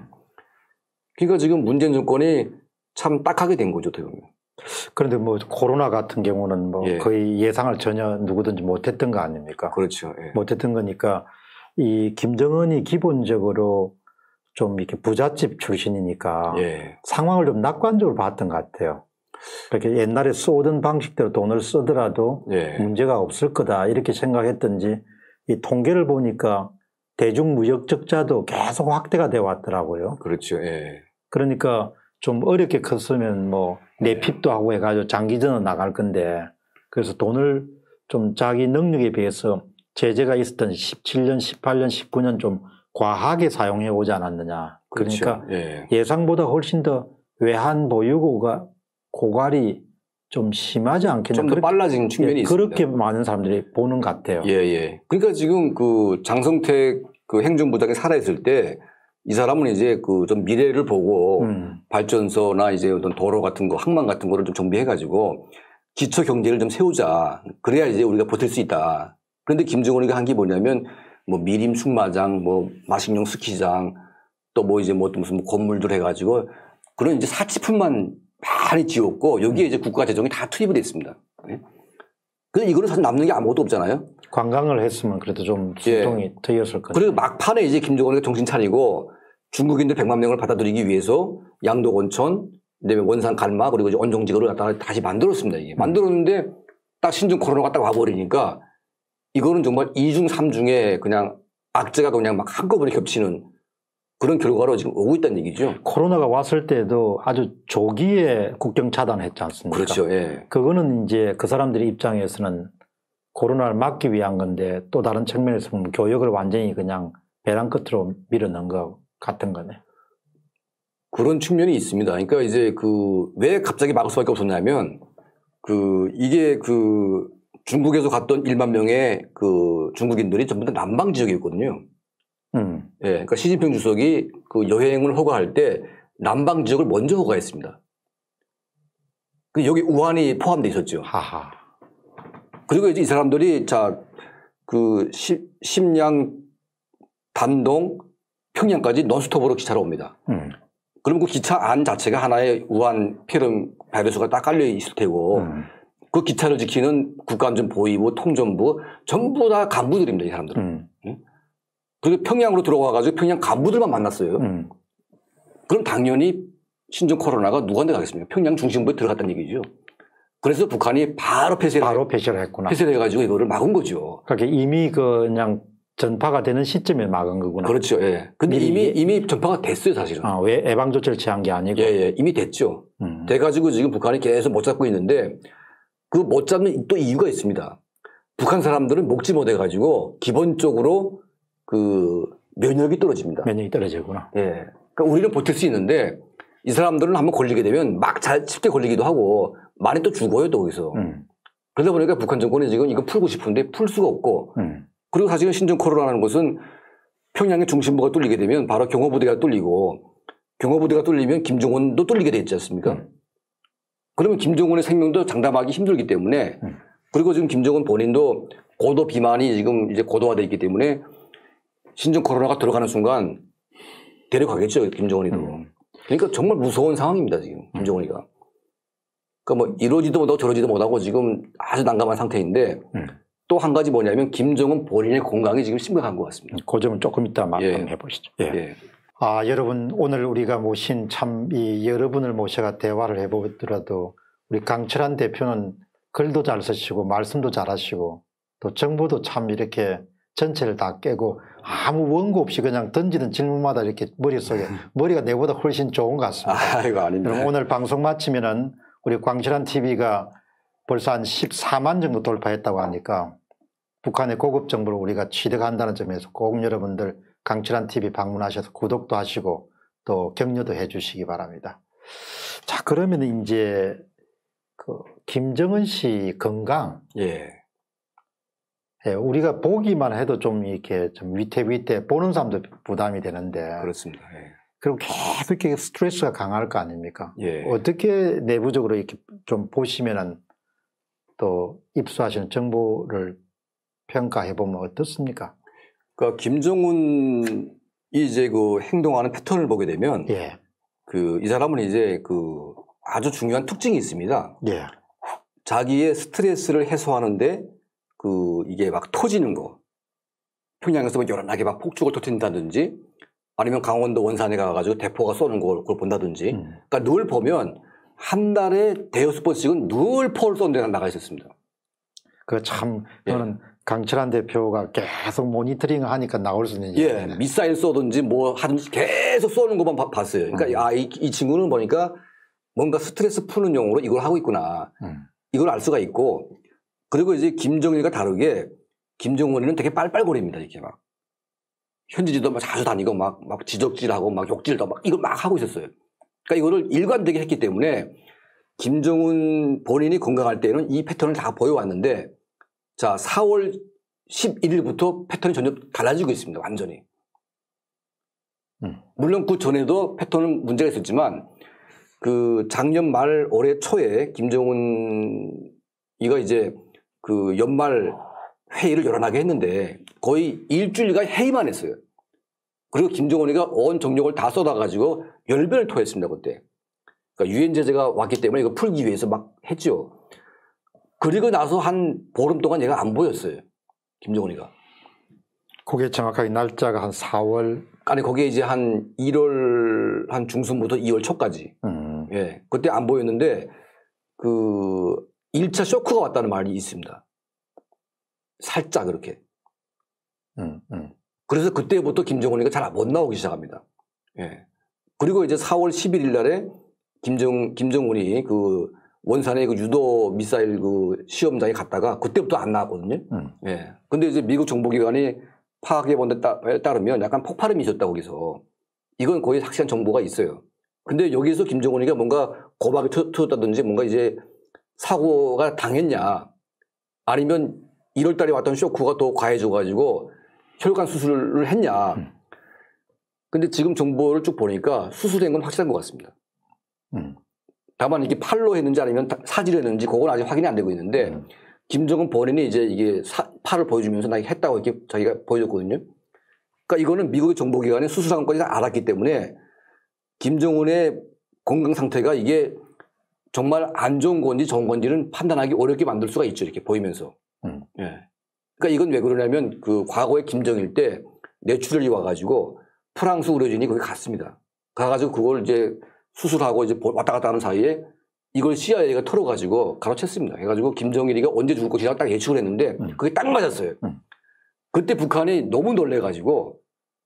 그러니까 지금 문재인 정권이 참 딱하게 된 거죠, 어떻게 보면. 그런데 뭐 코로나 같은 경우는 뭐 예. 거의 예상을 전혀 누구든지 못했던 거 아닙니까? 그렇죠. 예. 못했던 거니까 이 김정은이 기본적으로 좀 이렇게 부잣집 출신이니까 예. 상황을 좀 낙관적으로 봤던 것 같아요. 그렇게 옛날에 쏘던 방식대로 돈을 쓰더라도 예. 문제가 없을 거다 이렇게 생각했던지 이 통계를 보니까 대중무역 적자도 계속 확대가 되어 왔더라고요. 그렇죠. 예. 그러니까 좀 어렵게 컸으면 뭐 내핍도 하고 해가지고 장기전으로 나갈 건데 그래서 돈을 좀 자기 능력에 비해서 제재가 있었던 십칠 년, 십팔 년, 십구 년 좀 과하게 사용해 오지 않았느냐. 그러니까 그렇죠. 예. 예상보다 훨씬 더 외환 보유고가 고갈이 좀 심하지 않겠냐. 좀 더 빨라진 측면이 예, 있습니다. 그렇게 많은 사람들이 보는 것 같아요. 예, 예. 그러니까 지금 그 장성택 그 행정부장이 살아있을 때 이 사람은 이제 그 좀 미래를 보고 음. 발전소나 이제 어떤 도로 같은 거, 항만 같은 거를 좀 정비해가지고 기초 경제를 좀 세우자. 그래야 이제 우리가 버틸 수 있다. 그런데 김정은이가 한 게 뭐냐면 뭐 미림 승마장, 뭐 마식령 스키장, 또 뭐 이제 뭐 무슨 건물들 해가지고 그런 이제 사치품만 많이 지었고 여기에 이제 국가 재정이 다 투입이 됐습니다. 네? 근데 이거는 사실 남는 게 아무것도 없잖아요. 관광을 했으면 그래도 좀 수통이 예. 트였을 거예요. 그리고 막판에 이제 김정은이가 정신 차리고 중국인들 백만 명을 받아들이기 위해서 양덕 온천, 그다음에 원산 간마 그리고 이제 원정지구를 갖다가 다시 만들었습니다. 이게 만들었는데 딱 신종 코로나가 딱 와버리니까 이거는 정말 이중 삼중에 그냥 악재가 그냥 막 한꺼번에 겹치는 그런 결과로 지금 오고 있다는 얘기죠. 코로나가 왔을 때도 아주 조기에 국경 차단했지 않습니까? 그렇죠. 예. 그거는 이제 그 사람들의 입장에서는 코로나를 막기 위한 건데 또 다른 측면에서 보면 교역을 완전히 그냥 배랑 끝으로 밀어넣은 것 같은 거네. 그런 측면이 있습니다. 그러니까 이제 그 왜 갑자기 막을 수밖에 없었냐면 그 이게 그 중국에서 갔던 일만 명의 그 중국인들이 전부 다 남방 지역이었거든요. 음. 예. 그러니까 시진핑 주석이 그 여행을 허가할 때 남방 지역을 먼저 허가했습니다. 그 여기 우한이 포함되어 있었죠. 하하. 그리고 이제 이 사람들이 자, 그 심양, 단동, 평양까지 논스톱으로 기차로 옵니다. 음. 그럼 그 기차 안 자체가 하나의 우한 폐렴 바이러스가 딱 깔려 있을 테고 음. 그 기차를 지키는 국가안전보위부, 통전부 전부 다 간부들입니다. 이 사람들은. 음. 응? 그리고 평양으로 들어와가지고 평양 간부들만 만났어요. 음. 그럼 당연히 신종 코로나가 누구한테 가겠습니까? 평양 중심부에 들어갔다는 얘기죠. 그래서 북한이 바로 폐쇄를 바로 폐쇄를 했구나. 폐쇄를 해가지고 이거를 막은 거죠. 그러니까 이미 그냥 전파가 되는 시점에 막은 거구나. 그렇죠. 예. 근데 이미 이미 전파가 됐어요, 사실은. 아, 왜 예방 조치를 취한 게 아니고. 예, 예. 이미 됐죠. 음. 돼가지고 지금 북한이 계속 못 잡고 있는데 그 못 잡는 또 이유가 있습니다. 북한 사람들은 먹지 못해가지고 기본적으로 그 면역이 떨어집니다. 면역이 떨어지구나. 예. 그러니까 우리는 버틸 수 있는데 이 사람들은 한번 걸리게 되면 막 잘 쉽게 걸리기도 하고 많이 또 죽어요, 또 거기서. 음. 그러다 보니까 북한 정권이 지금 이거 풀고 싶은데 풀 수가 없고 음. 그리고 사실은 신종 코로나라는 것은 평양의 중심부가 뚫리게 되면 바로 경호부대가 뚫리고 경호부대가 뚫리면 김정은도 뚫리게 돼 있지 않습니까? 음. 그러면 김정은의 생명도 장담하기 힘들기 때문에 음. 그리고 지금 김정은 본인도 고도 비만이 지금 이제 고도화되어 있기 때문에 신종 코로나가 들어가는 순간 데려가겠죠, 김정은이도. 음. 그러니까 정말 무서운 상황입니다, 지금 김정은이가. 그러니까 뭐 이러지도 못하고 저러지도 못하고 지금 아주 난감한 상태인데 음. 또 한 가지 뭐냐면 김정은 본인의 건강이 지금 심각한 것 같습니다. 그 점은 조금 이따 말씀해 예. 보시죠. 예. 예. 아, 여러분 오늘 우리가 모신 참 이 여러분을 모셔가 대화를 해보더라도 우리 강철한 대표는 글도 잘 쓰시고 말씀도 잘 하시고 또 정보도 참 이렇게 전체를 다 깨고 아무 원고 없이 그냥 던지는 질문마다 이렇게 머릿속에 머리가 내보다 훨씬 좋은 것 같습니다. 아, 이거 아닙니다. 그럼 오늘 방송 마치면은 우리 광철한 티비가 벌써 한 십사만 정도 돌파했다고 하니까 북한의 고급 정보를 우리가 취득한다는 점에서 꼭 여러분들 강철한 티비 방문하셔서 구독도 하시고 또 격려도 해 주시기 바랍니다. 자, 그러면 이제 그 김정은 씨 건강. 예. 예, 우리가 보기만 해도 좀 이렇게 좀 위태위태 보는 사람도 부담이 되는데. 그렇습니다. 예. 그리고 계속 이렇게 스트레스가 강할 거 아닙니까? 예. 어떻게 내부적으로 이렇게 좀 보시면은 또 입수하시는 정보를 평가해 보면 어떻습니까? 그러니까 김정은이 이제 그 행동하는 패턴을 보게 되면 예. 그 이 사람은 이제 그 아주 중요한 특징이 있습니다. 예. 자기의 스트레스를 해소하는데 그 이게 막 터지는 거. 평양에서 막 요란하게 막 폭죽을 터뜨린다든지 아니면 강원도 원산에 가가지고 대포가 쏘는 걸 그걸 본다든지. 음. 그러니까 늘 보면 한 달에 대여섯 번씩은 늘 포를 쏜 데가 나가 있었습니다. 그 참 저는 예. 강철한 대표가 계속 모니터링을 하니까 나올 수 있는 예, 얘기네. 미사일 쏘든지 뭐 하든지 계속 쏘는 것만 바, 봤어요. 그러니까 음. 아, 이, 이 친구는 보니까 뭔가 스트레스 푸는 용으로 이걸 하고 있구나. 음. 이걸 알 수가 있고 그리고 이제 김정일과 다르게 김정은이는 되게 빨빨거립니다. 이렇게 막 현지지도 막 자주 다니고 막, 막 지적질하고 막 욕질도 막 이걸 막 하고 있었어요. 그러니까 이거를 일관되게 했기 때문에 김정은 본인이 건강할 때는 이 패턴을 다 보여왔는데 자, 사월 십일일부터 패턴이 전혀 달라지고 있습니다. 완전히. 음. 물론 그 전에도 패턴은 문제가 있었지만 그 작년 말 올해 초에 김정은이가 이제 그 연말 회의를 열어나게 했는데 거의 일주일간 회의만 했어요. 그리고 김정은이가 온 정력을 다 쏟아가지고 열변을 토했습니다. 그때. 그러니까 유엔 제재가 왔기 때문에 이거 풀기 위해서 막 했죠. 그리고 나서 한 보름 동안 얘가 안 보였어요. 김정은이가. 그게 정확하게 날짜가 한 사월. 아니 거기에 이제 한 일월 한 중순부터 이월 초까지. 음. 예, 그때 안 보였는데 그 일 차 쇼크가 왔다는 말이 있습니다. 살짝 그렇게. 음, 음. 그래서 그때부터 김정은이가 잘 못 나오기 시작합니다. 예. 그리고 이제 사월 십일일 날에 김정 김정은이 그 원산에 그 유도 미사일 그 시험장에 갔다가 그때부터 안 나왔거든요. 음. 예. 근데 이제 미국 정보기관이 파악해 본 데 따르면 약간 폭발음이 있었다 거기서. 이건 거의 확실한 정보가 있어요. 근데 여기서 김정은이가 뭔가 고박이 터졌다든지 뭔가 이제 사고가 당했냐 아니면 일월 달에 왔던 쇼크가 더 과해져가지고 혈관 수술을 했냐. 음. 근데 지금 정보를 쭉 보니까 수술된 건 확실한 것 같습니다. 음. 다만 이게 팔로 했는지 아니면 사지를 했는지 그건 아직 확인이 안 되고 있는데 음. 김정은 본인이 이제 이게 사, 팔을 보여주면서 나 했다고 이렇게 자기가 보여줬거든요. 그러니까 이거는 미국의 정보기관이 수술한 건까지 다 알았기 때문에 김정은의 건강 상태가 이게 정말 안 좋은 건지 좋은 건지는 판단하기 어렵게 만들 수가 있죠. 이렇게 보이면서. 음. 예. 그러니까 이건 왜 그러냐면 그 과거에 김정일 때 뇌출혈이 와가지고 프랑스 의료진이 거기 갔습니다. 가가지고 그걸 이제 수술하고 이제 왔다 갔다 하는 사이에 이걸 씨아이에이가 털어가지고 가로챘습니다. 해가지고 김정일이가 언제 죽을 것이라고 딱 예측을 했는데 음. 그게 딱 맞았어요. 음. 그때 북한이 너무 놀래가지고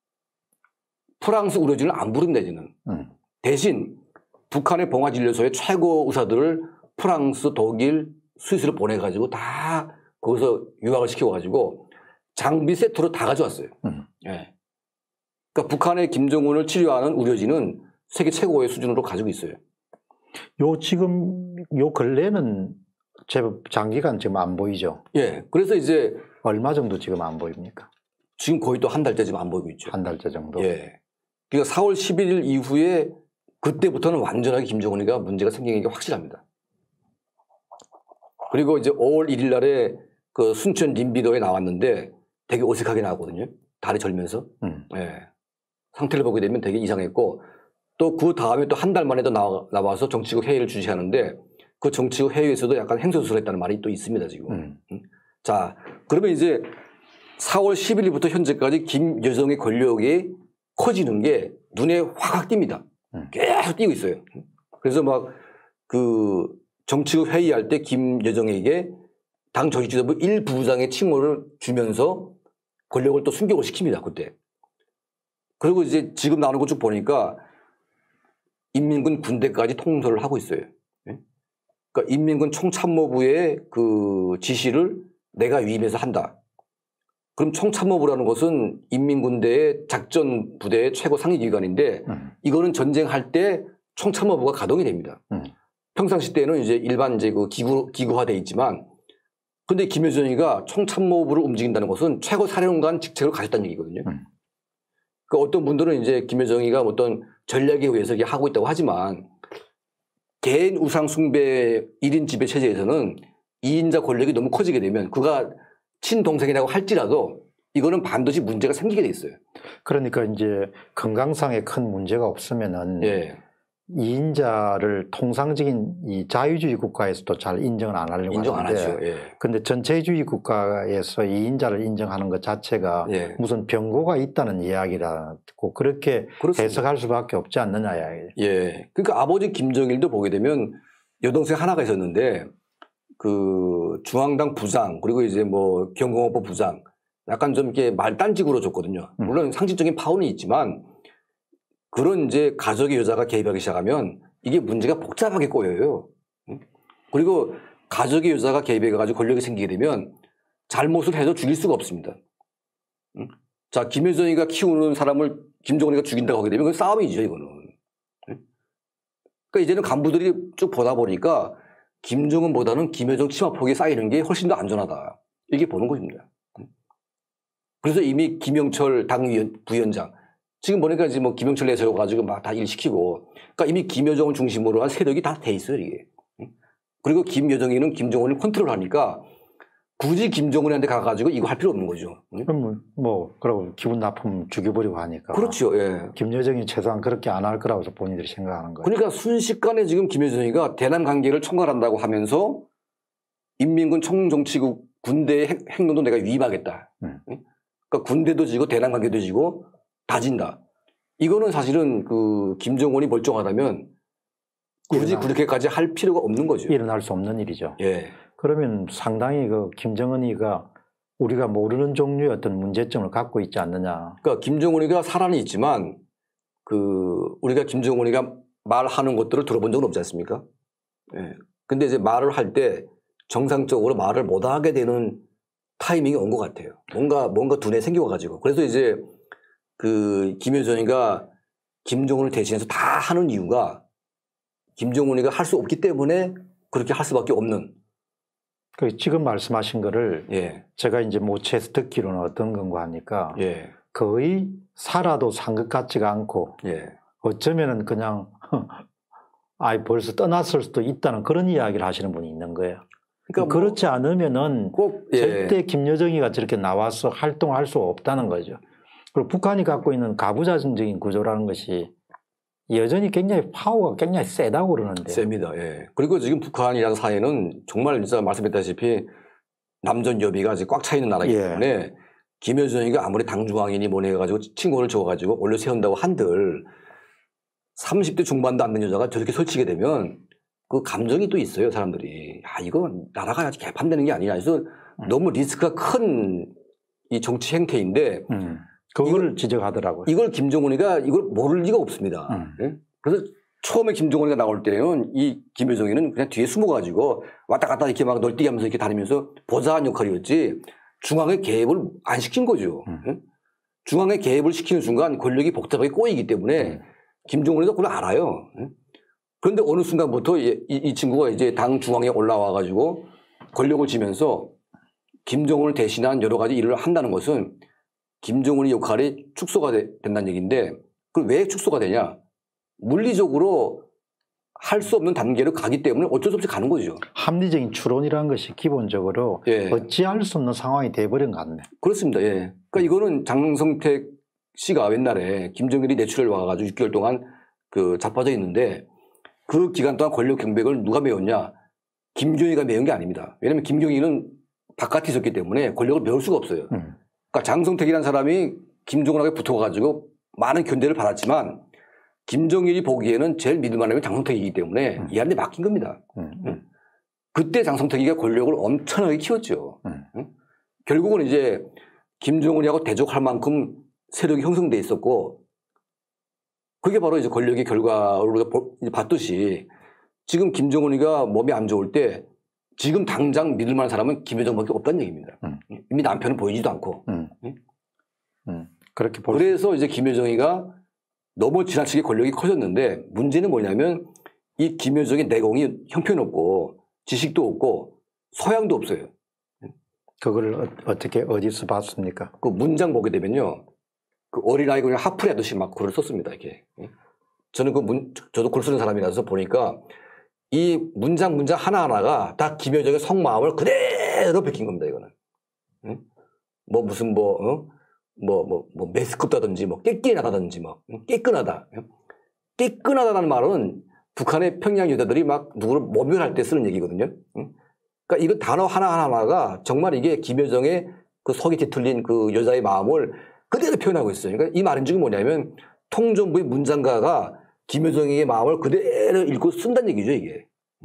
프랑스 의료진을 안 부른다지는. 음. 대신 북한의 봉화진료소의 최고 의사들을 프랑스, 독일, 스위스로 보내가지고 다 거기서 유학을 시켜가지고 장비 세트로 다 가져왔어요. 음. 예. 그러니까 북한의 김정은을 치료하는 의료진은 세계 최고의 수준으로 가지고 있어요. 요 지금 요 근래는 제법 장기간 지금 안 보이죠. 예. 그래서 이제 얼마 정도 지금 안 보입니까? 지금 거의 또 한 달째 지금 안 보이고 있죠. 한 달째 정도. 예. 그러니까 사월 십일일 이후에 그때부터는 완전하게 김정은이가 문제가 생긴 게 확실합니다. 그리고 이제 오월 일일 날에 그 순천 림비도에 나왔는데 되게 어색하게 나왔거든요. 다리 절면서. 음. 예. 상태를 보게 되면 되게 이상했고 또 그 다음에 또 한 달 만에 또 나와, 나와서 정치국 회의를 주재하는데 그 정치국 회의에서도 약간 행소수를 했다는 말이 또 있습니다, 지금. 음. 음. 자, 그러면 이제 사월 십일일부터 현재까지 김여정의 권력이 커지는 게 눈에 확확 띕니다. 음. 계속 띄고 있어요. 그래서 막 그 정치국 회의할 때 김여정에게 당 정치지도부 일 부장의 칭호를 주면서 권력을 또 순격을 시킵니다, 그때. 그리고 이제 지금 나오는 것 쭉 보니까 인민군 군대까지 통솔을 하고 있어요. 그러니까 인민군 총참모부의 그 지시를 내가 위임해서 한다. 그럼 총참모부라는 것은 인민군대의 작전 부대의 최고 상위 기관인데 음. 이거는 전쟁할 때 총참모부가 가동이 됩니다. 음. 평상시 때는 이제 일반 이제 그 기구 기구화돼 있지만 근데 김여정이가 총참모부를 움직인다는 것은 최고 사령관 직책을 가졌다는 얘기거든요. 음. 그 어떤 분들은 이제 김여정이가 어떤 전략에 의해서 이게 하고 있다고 하지만 개인 우상 숭배 일 인 지배 체제에서는 이인자 권력이 너무 커지게 되면 그가 친동생이라고 할지라도 이거는 반드시 문제가 생기게 돼 있어요. 그러니까 이제 건강상에 큰 문제가 없으면은 예. 이인자를 통상적인 이 자유주의 국가에서도 잘 인정을 안 하려고 인정 안 하는데 하죠. 예. 근데 전체주의 국가에서 이인자를 인정하는 것 자체가 예. 무슨 병고가 있다는 이야기라고 그렇게 그렇습니다. 해석할 수밖에 없지 않느냐 이야기예요. 예. 그러니까 아버지 김정일도 보게 되면 여동생 하나가 있었는데 그 중앙당 부장 그리고 이제 뭐 경공업부 부장 약간 좀 이렇게 말단직으로 줬거든요. 물론 상징적인 파워는 있지만 그런 이제 가족의 여자가 개입하기 시작하면 이게 문제가 복잡하게 꼬여요. 그리고 가족의 여자가 개입해가지고 권력이 생기게 되면 잘못을 해도 죽일 수가 없습니다. 자, 김여정이가 키우는 사람을 김정은이가 죽인다고 하게 되면 그건 싸움이죠, 이거는. 그러니까 이제는 간부들이 쭉 보다 보니까 김정은보다는 김여정 치마폭이 쌓이는 게 훨씬 더 안전하다. 이렇게 보는 것입니다. 그래서 이미 김영철 당위원 부위원장 지금 보니까 이제 뭐 김영철 내세워가지고 막 다 일 시키고 그러니까 이미 김여정을 중심으로 한 세력이 다 돼 있어요, 이게. 그리고 김여정이는 김정은을 컨트롤하니까 굳이 김정은한테 가가지고 이거 할 필요 없는 거죠. 그럼 뭐 그러고 기분 나쁘면 죽여버리고 하니까. 그렇죠. 예. 김여정이 최소한 그렇게 안 할 거라고 본인들이 생각하는 거예요. 그러니까 순식간에 지금 김여정이가 대남 관계를 총괄한다고 하면서 인민군 총정치국 군대의 행- 행동도 내가 위임하겠다. 음. 그러니까 군대도 지고 대남 관계도 지고 다진다. 이거는 사실은 그 김정은이 멀쩡하다면 굳이 일어나- 그렇게까지 할 필요가 없는 거죠. 일어날 수 없는 일이죠. 예. 그러면 상당히 그 김정은이가 우리가 모르는 종류의 어떤 문제점을 갖고 있지 않느냐. 그러니까 김정은이가 살아는 있지만 그 우리가 김정은이가 말하는 것들을 들어본 적은 없지 않습니까? 예. 근데 이제 말을 할 때 정상적으로 말을 못 하게 되는 타이밍이 온 것 같아요. 뭔가 뭔가 두뇌 생겨가지고. 그래서 이제 그 김여정이가 김정은을 대신해서 다 하는 이유가 김정은이가 할 수 없기 때문에 그렇게 할 수밖에 없는. 그 지금 말씀하신 거를 예. 제가 이제 모체에서 듣기로는 어떤 건가 하니까 예. 거의 살아도 산 것 같지가 않고 예. 어쩌면은 그냥 아이 벌써 떠났을 수도 있다는 그런 이야기를 하시는 분이 있는 거예요. 그러니까 그렇지 않으면은 꼭 예. 절대 김여정이가 저렇게 나와서 활동할 수 없다는 거죠. 그리고 북한이 갖고 있는 가부장적인 구조라는 것이 여전히 굉장히 파워가 굉장히 세다고 그러는데. 셉니다. 예. 그리고 지금 북한이라는 사회는 정말 진짜 말씀했다시피 남전 여비가 아직 꽉 차 있는 나라이기 예. 때문에 김여정이가 아무리 당중앙인이 뭐니 해가지고 친구를 줘가지고 올려 세운다고 한들 삼십 대 중반도 안 된 여자가 저렇게 설치게 되면 그 감정이 또 있어요, 사람들이. 아, 이거 나라가 아직 개판되는 게 아니냐. 그래서 음. 너무 리스크가 큰 이 정치 행태인데 음. 그걸 지적하더라고요. 이걸 김정은이가 이걸 모를 리가 없습니다. 음. 예? 그래서 처음에 김정은이가 나올 때는 이 김여정이는 그냥 뒤에 숨어가지고 왔다 갔다 이렇게 막 널뛰기 하면서 이렇게 다니면서 보좌한 역할이었지 중앙에 개입을 안 시킨 거죠. 음. 예? 중앙에 개입을 시키는 순간 권력이 복잡하게 꼬이기 때문에 음. 김정은이도 그걸 알아요. 예? 그런데 어느 순간부터 이, 이 친구가 이제 당 중앙에 올라와가지고 권력을 쥐면서 김정은을 대신한 여러 가지 일을 한다는 것은 김정은의 역할이 축소가 되, 된다는 얘기인데 그럼 왜 축소가 되냐? 물리적으로 할 수 없는 단계로 가기 때문에 어쩔 수 없이 가는 거죠. 합리적인 추론이라는 것이 기본적으로 예. 어찌할 수 없는 상황이 돼버린 것 같네. 그렇습니다. 예. 그러니까 이거는 장성택 씨가 옛날에 김정일이 내추럴 와가지고 육 개월 동안 그 자빠져 있는데 그 기간 동안 권력 경백을 누가 메웠냐? 김정일이가 메운 게 아닙니다. 왜냐하면 김정일은 바깥에 있었기 때문에 권력을 메울 수가 없어요. 음. 그러니까 장성택이라는 사람이 김정은하고 붙어가지고 많은 견제를 받았지만 김정일이 보기에는 제일 믿을 만한 게 장성택이기 때문에 음. 얘한테 맡긴 겁니다. 음. 음. 그때 장성택이가 권력을 엄청나게 키웠죠. 음. 음. 결국은 이제 김정은이하고 대적할 만큼 세력이 형성돼 있었고 그게 바로 이제 권력의 결과로 우리가 봤듯이 지금 김정은이가 몸이 안 좋을 때 지금 당장 믿을 만한 사람은 김여정밖에 없다는 얘기입니다. 음. 이미 남편은 보이지도 않고. 음. 음. 음. 그렇게 볼 그래서 이제 김여정이가 너무 지나치게 권력이 커졌는데 문제는 뭐냐면 이 김여정의 내공이 형편없고 지식도 없고 소양도 없어요. 그걸 어떻게 어디서 봤습니까? 그 문장 보게 되면요. 그 어린아이 그냥 하풀이 하듯이 막 글을 썼습니다. 이렇게. 저는 그 문, 저도 글 쓰는 사람이라서 보니까 이 문장 문장 하나하나가 다 김여정의 속마음을 그대로 베낀 겁니다, 이거는. 응? 뭐 무슨 뭐, 어? 뭐, 뭐, 뭐, 매스껍다든지, 뭐, 깨끗하다든지, 뭐, 깨끗하다. 깨끗하다는 말은 북한의 평양 여자들이 막 누구를 모멸할 때 쓰는 얘기거든요. 응? 그러니까 이거 단어 하나하나가 정말 이게 김여정의 그 속이 뒤틀린 그 여자의 마음을 그대로 표현하고 있어요. 그러니까 이 말인 적이 뭐냐면 통전부의 문장가가 김여정의 마음을 그대로 읽고 쓴다는 얘기죠, 이게.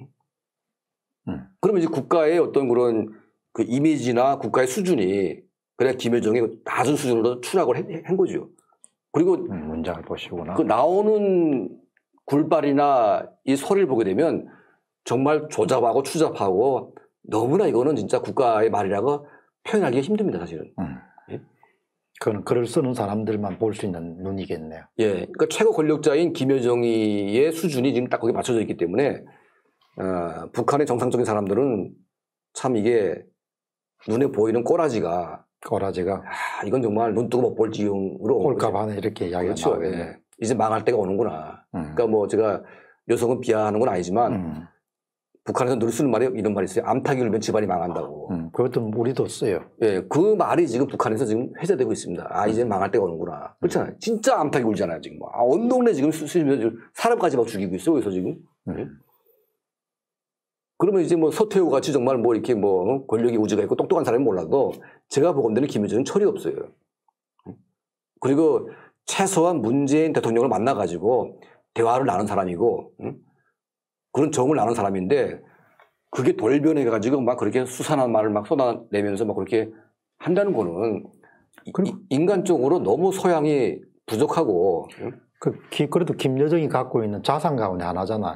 음. 그러면 이제 국가의 어떤 그런 그 이미지나 국가의 수준이 그래야 김여정의 낮은 수준으로 추락을 한, 한 거죠. 그리고 음, 문장을 보시구나. 그 나오는 굴발이나 이 소리를 보게 되면 정말 조잡하고 추잡하고 너무나 이거는 진짜 국가의 말이라고 표현하기가 힘듭니다, 사실은. 음. 예? 그건 글을 쓰는 사람들만 볼 수 있는 눈이겠네요. 예, 그러니까 최고 권력자인 김여정이의 수준이 지금 딱 거기에 맞춰져 있기 때문에 어, 북한의 정상적인 사람들은 참 이게 눈에 보이는 꼬라지가 꼬라지가 아, 이건 정말 눈 뜨고 못 볼 지경으로 꼴값하네 이렇게 이야기가 그렇죠. 나오겠네. 예. 이제 망할 때가 오는구나. 음. 그러니까 뭐 제가 여성은 비하하는 건 아니지만 음. 북한에서 늘 쓰는 말이 이런 말이 있어요. 암탉이 울면 집안이 망한다고. 음, 그것도 우리도 써요. 예, 그 말이 지금 북한에서 지금 회자되고 있습니다. 아, 이제 망할 때가 오는구나. 그렇잖아요. 진짜 암탉이 울잖아요, 지금. 아, 온 동네 지금 쓰시면서 사람까지 막 죽이고 있어요, 그래서 지금. 음. 예? 그러면 이제 뭐 서태후 같이 정말 뭐 이렇게 뭐 권력이 우주가 있고 똑똑한 사람이 몰라도 제가 보건대는 김여정은 철이 없어요. 그리고 최소한 문재인 대통령을 만나가지고 대화를 나눈 사람이고, 응? 그런 정을 나눈 사람인데 그게 돌변해가지고 막 그렇게 수산한 말을 막 쏟아내면서 막 그렇게 한다는 거는 이, 인간적으로 너무 소양이 부족하고. 응? 그, 기, 그래도 김여정이 갖고 있는 자산 가운데 하나잖아요.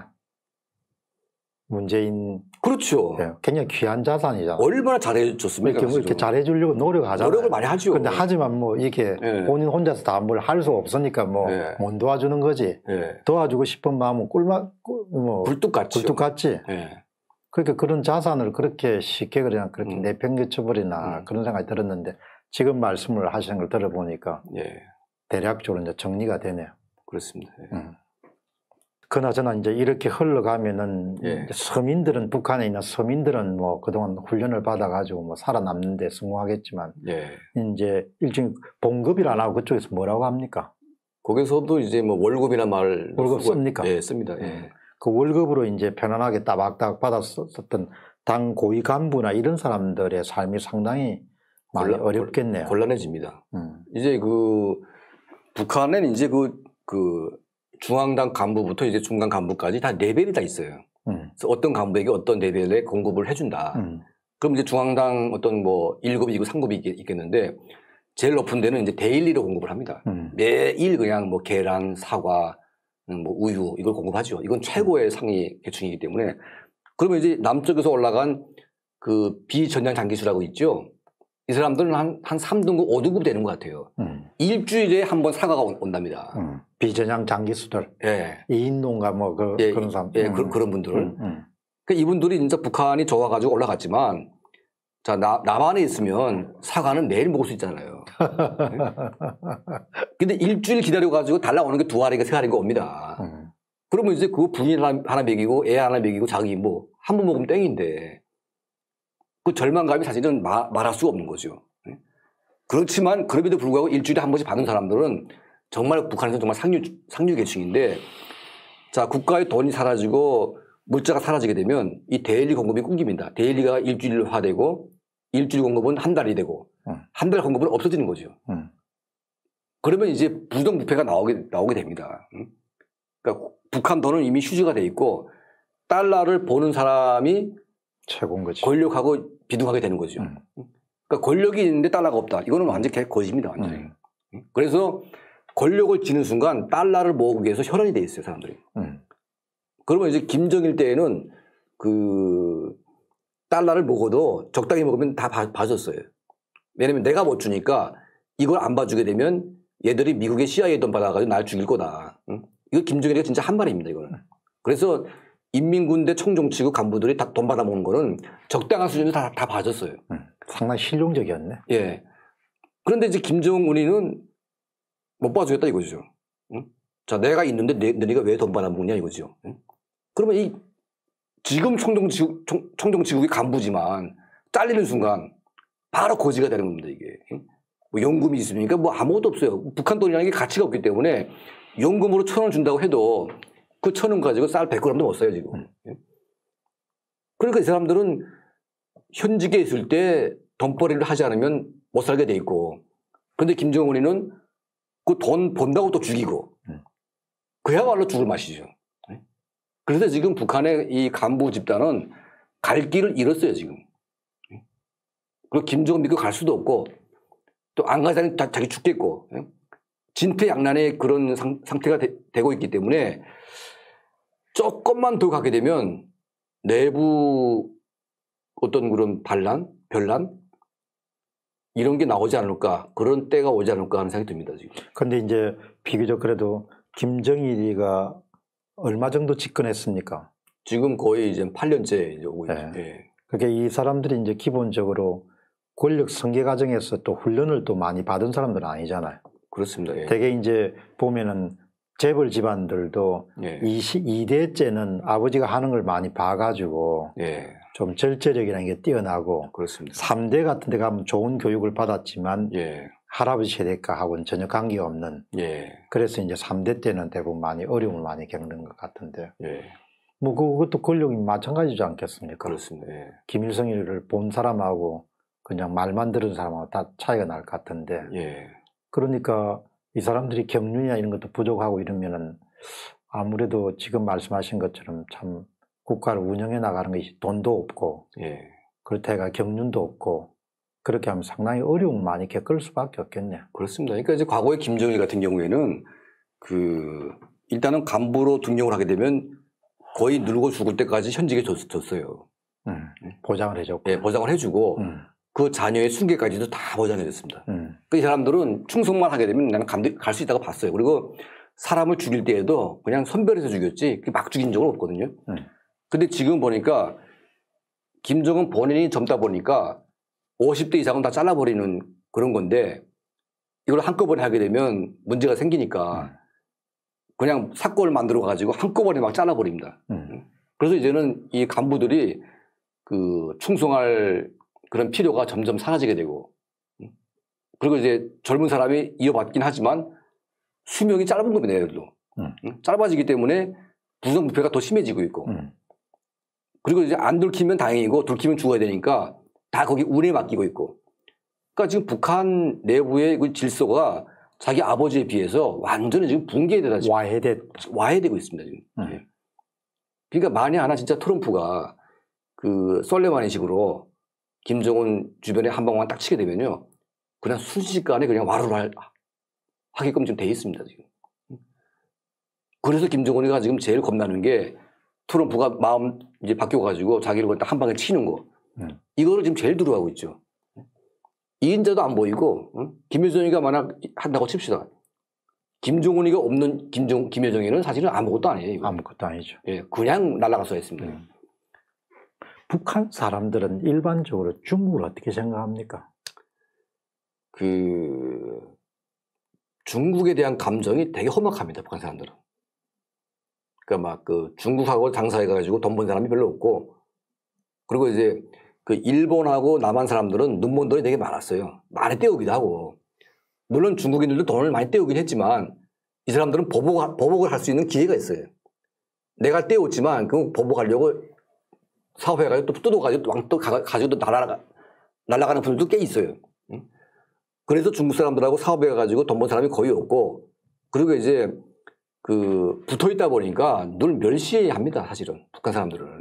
문재인. 그렇죠. 네, 굉장히 귀한 자산이잖아요. 얼마나 잘해줬습니까? 이렇게, 뭐 이렇게 잘해주려고 노력하잖아요. 노력을 많이 하죠. 근데 하지만 뭐 이렇게 네. 본인 혼자서 다 뭘 할 수 없으니까 뭐 못 네. 도와주는 거지. 네. 도와주고 싶은 마음은 꿀맛, 뭐. 굴뚝같죠. 굴뚝같지. 네. 그러니까 그런 자산을 그렇게 쉽게 그냥 그렇게 음. 내팽개쳐버리나 음. 그런 생각이 들었는데 지금 말씀을 하시는 걸 들어보니까 네. 대략적으로 이제 정리가 되네요. 그렇습니다. 네. 음. 그나저나 이제 이렇게 흘러가면은 예. 서민들은 북한에 있는 서민들은 뭐 그동안 훈련을 받아가지고 뭐 살아남는데 성공하겠지만 예. 이제 일종의 봉급이라 안 하고 그쪽에서 뭐라고 합니까? 거기서도 이제 뭐 월급이나 말 월급 쓰고, 씁니까? 예, 씁니다. 예. 그 월급으로 이제 편안하게 따박따박 받았었던 당 고위 간부나 이런 사람들의 삶이 상당히 많이 곤란, 어렵겠네요. 곤란해집니다. 음. 이제 그 북한에는 이제 그, 그 중앙당 간부부터 이제 중간 간부까지 다 레벨이 다 있어요. 음. 그래서 어떤 간부에게 어떤 레벨의 공급을 해준다. 음. 그럼 이제 중앙당 어떤 뭐 일 급, 이 급, 삼 급이 있겠는데 제일 높은 데는 이제 데일리로 공급을 합니다. 음. 매일 그냥 뭐 계란, 사과, 뭐 우유 이걸 공급하죠. 이건 최고의 상위 계층이기 때문에 그러면 이제 남쪽에서 올라간 그 비전장 장기수라고 있죠. 이 사람들은 한, 한 삼 등급, 오 등급 되는 것 같아요. 음. 일주일에 한 번 사과가 온, 온답니다. 음. 비전향 장기수들, 예. 이인농가 뭐 그, 예, 그런 사람, 예, 음. 그, 그런 분들. 음. 음. 그러니까 이분들이 진짜 북한이 좋아가지고 올라갔지만, 자, 나, 남한에 있으면 사과는 매일 먹을 수 있잖아요. 네? 근데 일주일 기다려가지고 달라오는 게 두 알인가 세 알인가 옵니다. 음. 그러면 이제 그거 부인 하나, 하나 먹이고 애 하나 먹이고 자기 뭐 한 번 먹으면 땡인데 그 절망감이 사실은 마, 말할 수가 없는 거죠. 네? 그렇지만 그럼에도 불구하고 일주일에 한 번씩 받는 사람들은 정말 북한에서 정말 상류, 상류 계층인데 자, 국가의 돈이 사라지고 물자가 사라지게 되면 이 데일리 공급이 끊깁니다. 데일리가 일주일화되고 일주일 공급은 한 달이 되고 음. 한 달 공급은 없어지는 거죠. 음. 그러면 이제 부정부패가 나오게, 나오게 됩니다. 음? 그러니까 북한 돈은 이미 휴지가 돼 있고 달러를 보는 사람이 최고인 거지. 권력하고 비등하게 되는 거죠. 음. 그러니까 권력이 있는데 달러가 없다. 이거는 완전 개 거짓입니다. 완전히. 음. 그래서 권력을 쥐는 순간 달러를 모으기 위해서 혈안이 돼 있어요. 사람들이. 음. 그러면 이제 김정일 때에는 그 달러를 먹어도 적당히 먹으면 다 봐, 봐줬어요. 왜냐면 내가 못 주니까 이걸 안 봐주게 되면 얘들이 미국의 씨아이에이 돈 받아가지고 날 죽일 거다. 응? 이거 김정일이가 진짜 한 말입니다. 이거는. 그래서 인민군대 총정치국 간부들이 다 돈 받아먹는 거는 적당한 수준에서 다, 다 봐줬어요. 음. 상당히 실용적이었네. 예. 그런데 이제 김정은이는 못 봐주겠다 이거죠. 응? 자, 내가 있는데 내, 너희가 왜 돈 받아먹냐 이거죠. 응? 그러면 이 지금 총정치국, 총, 총정치국의 간부지만 잘리는 순간 바로 고지가 되는 겁니다, 이게. 뭐 연금이 있습니까? 뭐 아무것도 없어요. 북한 돈이라는 게 가치가 없기 때문에 연금으로 천 원 준다고 해도 그 천 원 가지고 쌀 백 그램도 못 사요, 지금. 그러니까 이 사람들은 현직에 있을 때 돈벌이를 하지 않으면 못 살게 돼 있고 그런데 김정은이는 그 돈 번다고 또 죽이고 그야말로 죽을 맛이죠. 그래서 지금 북한의 이 간부 집단은 갈 길을 잃었어요, 지금. 그리고 김정은 믿고 갈 수도 없고 또 안 가자니 자기 죽겠고 진퇴양난의 그런 상, 상태가 되, 되고 있기 때문에 조금만 더 가게 되면 내부 어떤 그런 반란, 변란 이런 게 나오지 않을까 그런 때가 오지 않을까 하는 생각이 듭니다, 지금. 그런데 이제 비교적 그래도 김정일이가 얼마 정도 집권했습니까? 지금 거의 이제 팔 년째 이제 오고 있죠. 네. 예. 그러니까 이 사람들이 이제 기본적으로 권력 승계 과정에서 또 훈련을 또 많이 받은 사람들은 아니잖아요. 그렇습니다. 예. 되게 이제 보면은 재벌 집안들도 예. 이 대째는 아버지가 하는 걸 많이 봐가지고 예. 좀 절제력이라는 게 뛰어나고 그렇습니다. 삼 대 같은 데 가면 좋은 교육을 받았지만 예. 할아버지 세대가하고는 전혀 관계가 없는 예. 그래서 이제 삼 대 때는 대부분 많이 어려움을 많이 겪는 것 같은데 예. 뭐 그것도 권력이 마찬가지지 않겠습니까? 그렇습니다. 예. 김일성이를 본 사람하고 그냥 말만 들은 사람하고 다 차이가 날 것 같은데 예. 그러니까 이 사람들이 경륜이나 이런 것도 부족하고 이러면은 아무래도 지금 말씀하신 것처럼 참 국가를 운영해 나가는 것이 돈도 없고 예. 그렇다가 경륜도 없고 그렇게 하면 상당히 어려움을 많이 겪을 수밖에 없겠네요. 그렇습니다. 그러니까 이제 과거에 김정일 같은 경우에는 그 일단은 간부로 등용을 하게 되면 거의 늙어 죽을 때까지 현직에 줬어요. 음, 보장을 해줬고. 예, 보장을 해주고 음. 그 자녀의 승계까지도 다 보장해줬습니다. 음. 그 이 사람들은 충성만 하게 되면 나는 갈 수 있다고 봤어요. 그리고 사람을 죽일 때에도 그냥 선별해서 죽였지 막 죽인 적은 없거든요. 음. 근데 지금 보니까 김정은 본인이 젊다 보니까 오십 대 이상은 다 잘라버리는 그런 건데 이걸 한꺼번에 하게 되면 문제가 생기니까 음. 그냥 사건을 만들어 가지고 한꺼번에 막 잘라버립니다. 음. 그래서 이제는 이 간부들이 그 충성할 그런 필요가 점점 사라지게 되고 그리고 이제 젊은 사람이 이어받긴 하지만 수명이 짧은 겁니다. 얘들도. 음. 응? 짧아지기 때문에 부정부패가 더 심해지고 있고. 음. 그리고 이제 안 들키면 다행이고 들키면 죽어야 되니까 다 거기 운에 맡기고 있고. 그러니까 지금 북한 내부의 그 질서가 자기 아버지에 비해서 완전히 지금 붕괴되다. 지금. 와해돼. 와해되고 있습니다. 지금. 음. 네. 그러니까 만에 하나 진짜 트럼프가 그 썰레마니 식으로 김정은 주변에 한 방만 딱 치게 되면요. 그냥 순식간에 그냥 와르르 하게끔 지금 돼 있습니다. 지금. 그래서 김정은이가 지금 제일 겁나는 게 트럼프가 마음 이제 바뀌어가지고 자기를 딱 한 방에 치는 거. 음. 이거를 지금 제일 두려워하고 있죠. 이인자도 안 보이고, 응? 김여정이가 만약 한다고 칩시다. 김정은이가 없는 김정, 김여정이는 사실은 아무것도 아니에요. 이거. 아무것도 아니죠. 예, 그냥 날아가서 했습니다. 음. 북한 사람들은 일반적으로 중국을 어떻게 생각합니까? 그, 중국에 대한 감정이 되게 험악합니다. 북한 사람들은. 그러니까 막 그 중국하고 장사해가지고 돈 번 사람이 별로 없고, 그리고 이제 그 일본하고 남한 사람들은 눈먼 돈이 되게 많았어요. 많이 떼우기도 하고. 물론 중국인들도 돈을 많이 떼우긴 했지만 이 사람들은 보복, 보복을 할 수 있는 기회가 있어요. 내가 떼웠지만 그 보복하려고 사업해가지고 또 뜯어가지고 왕또 가지고 또 날아가, 날아가는 분들도 꽤 있어요. 그래서 중국 사람들하고 사업해가지고 돈 번 사람이 거의 없고, 그리고 이제 그 붙어 있다 보니까 늘 멸시합니다. 사실은 북한 사람들은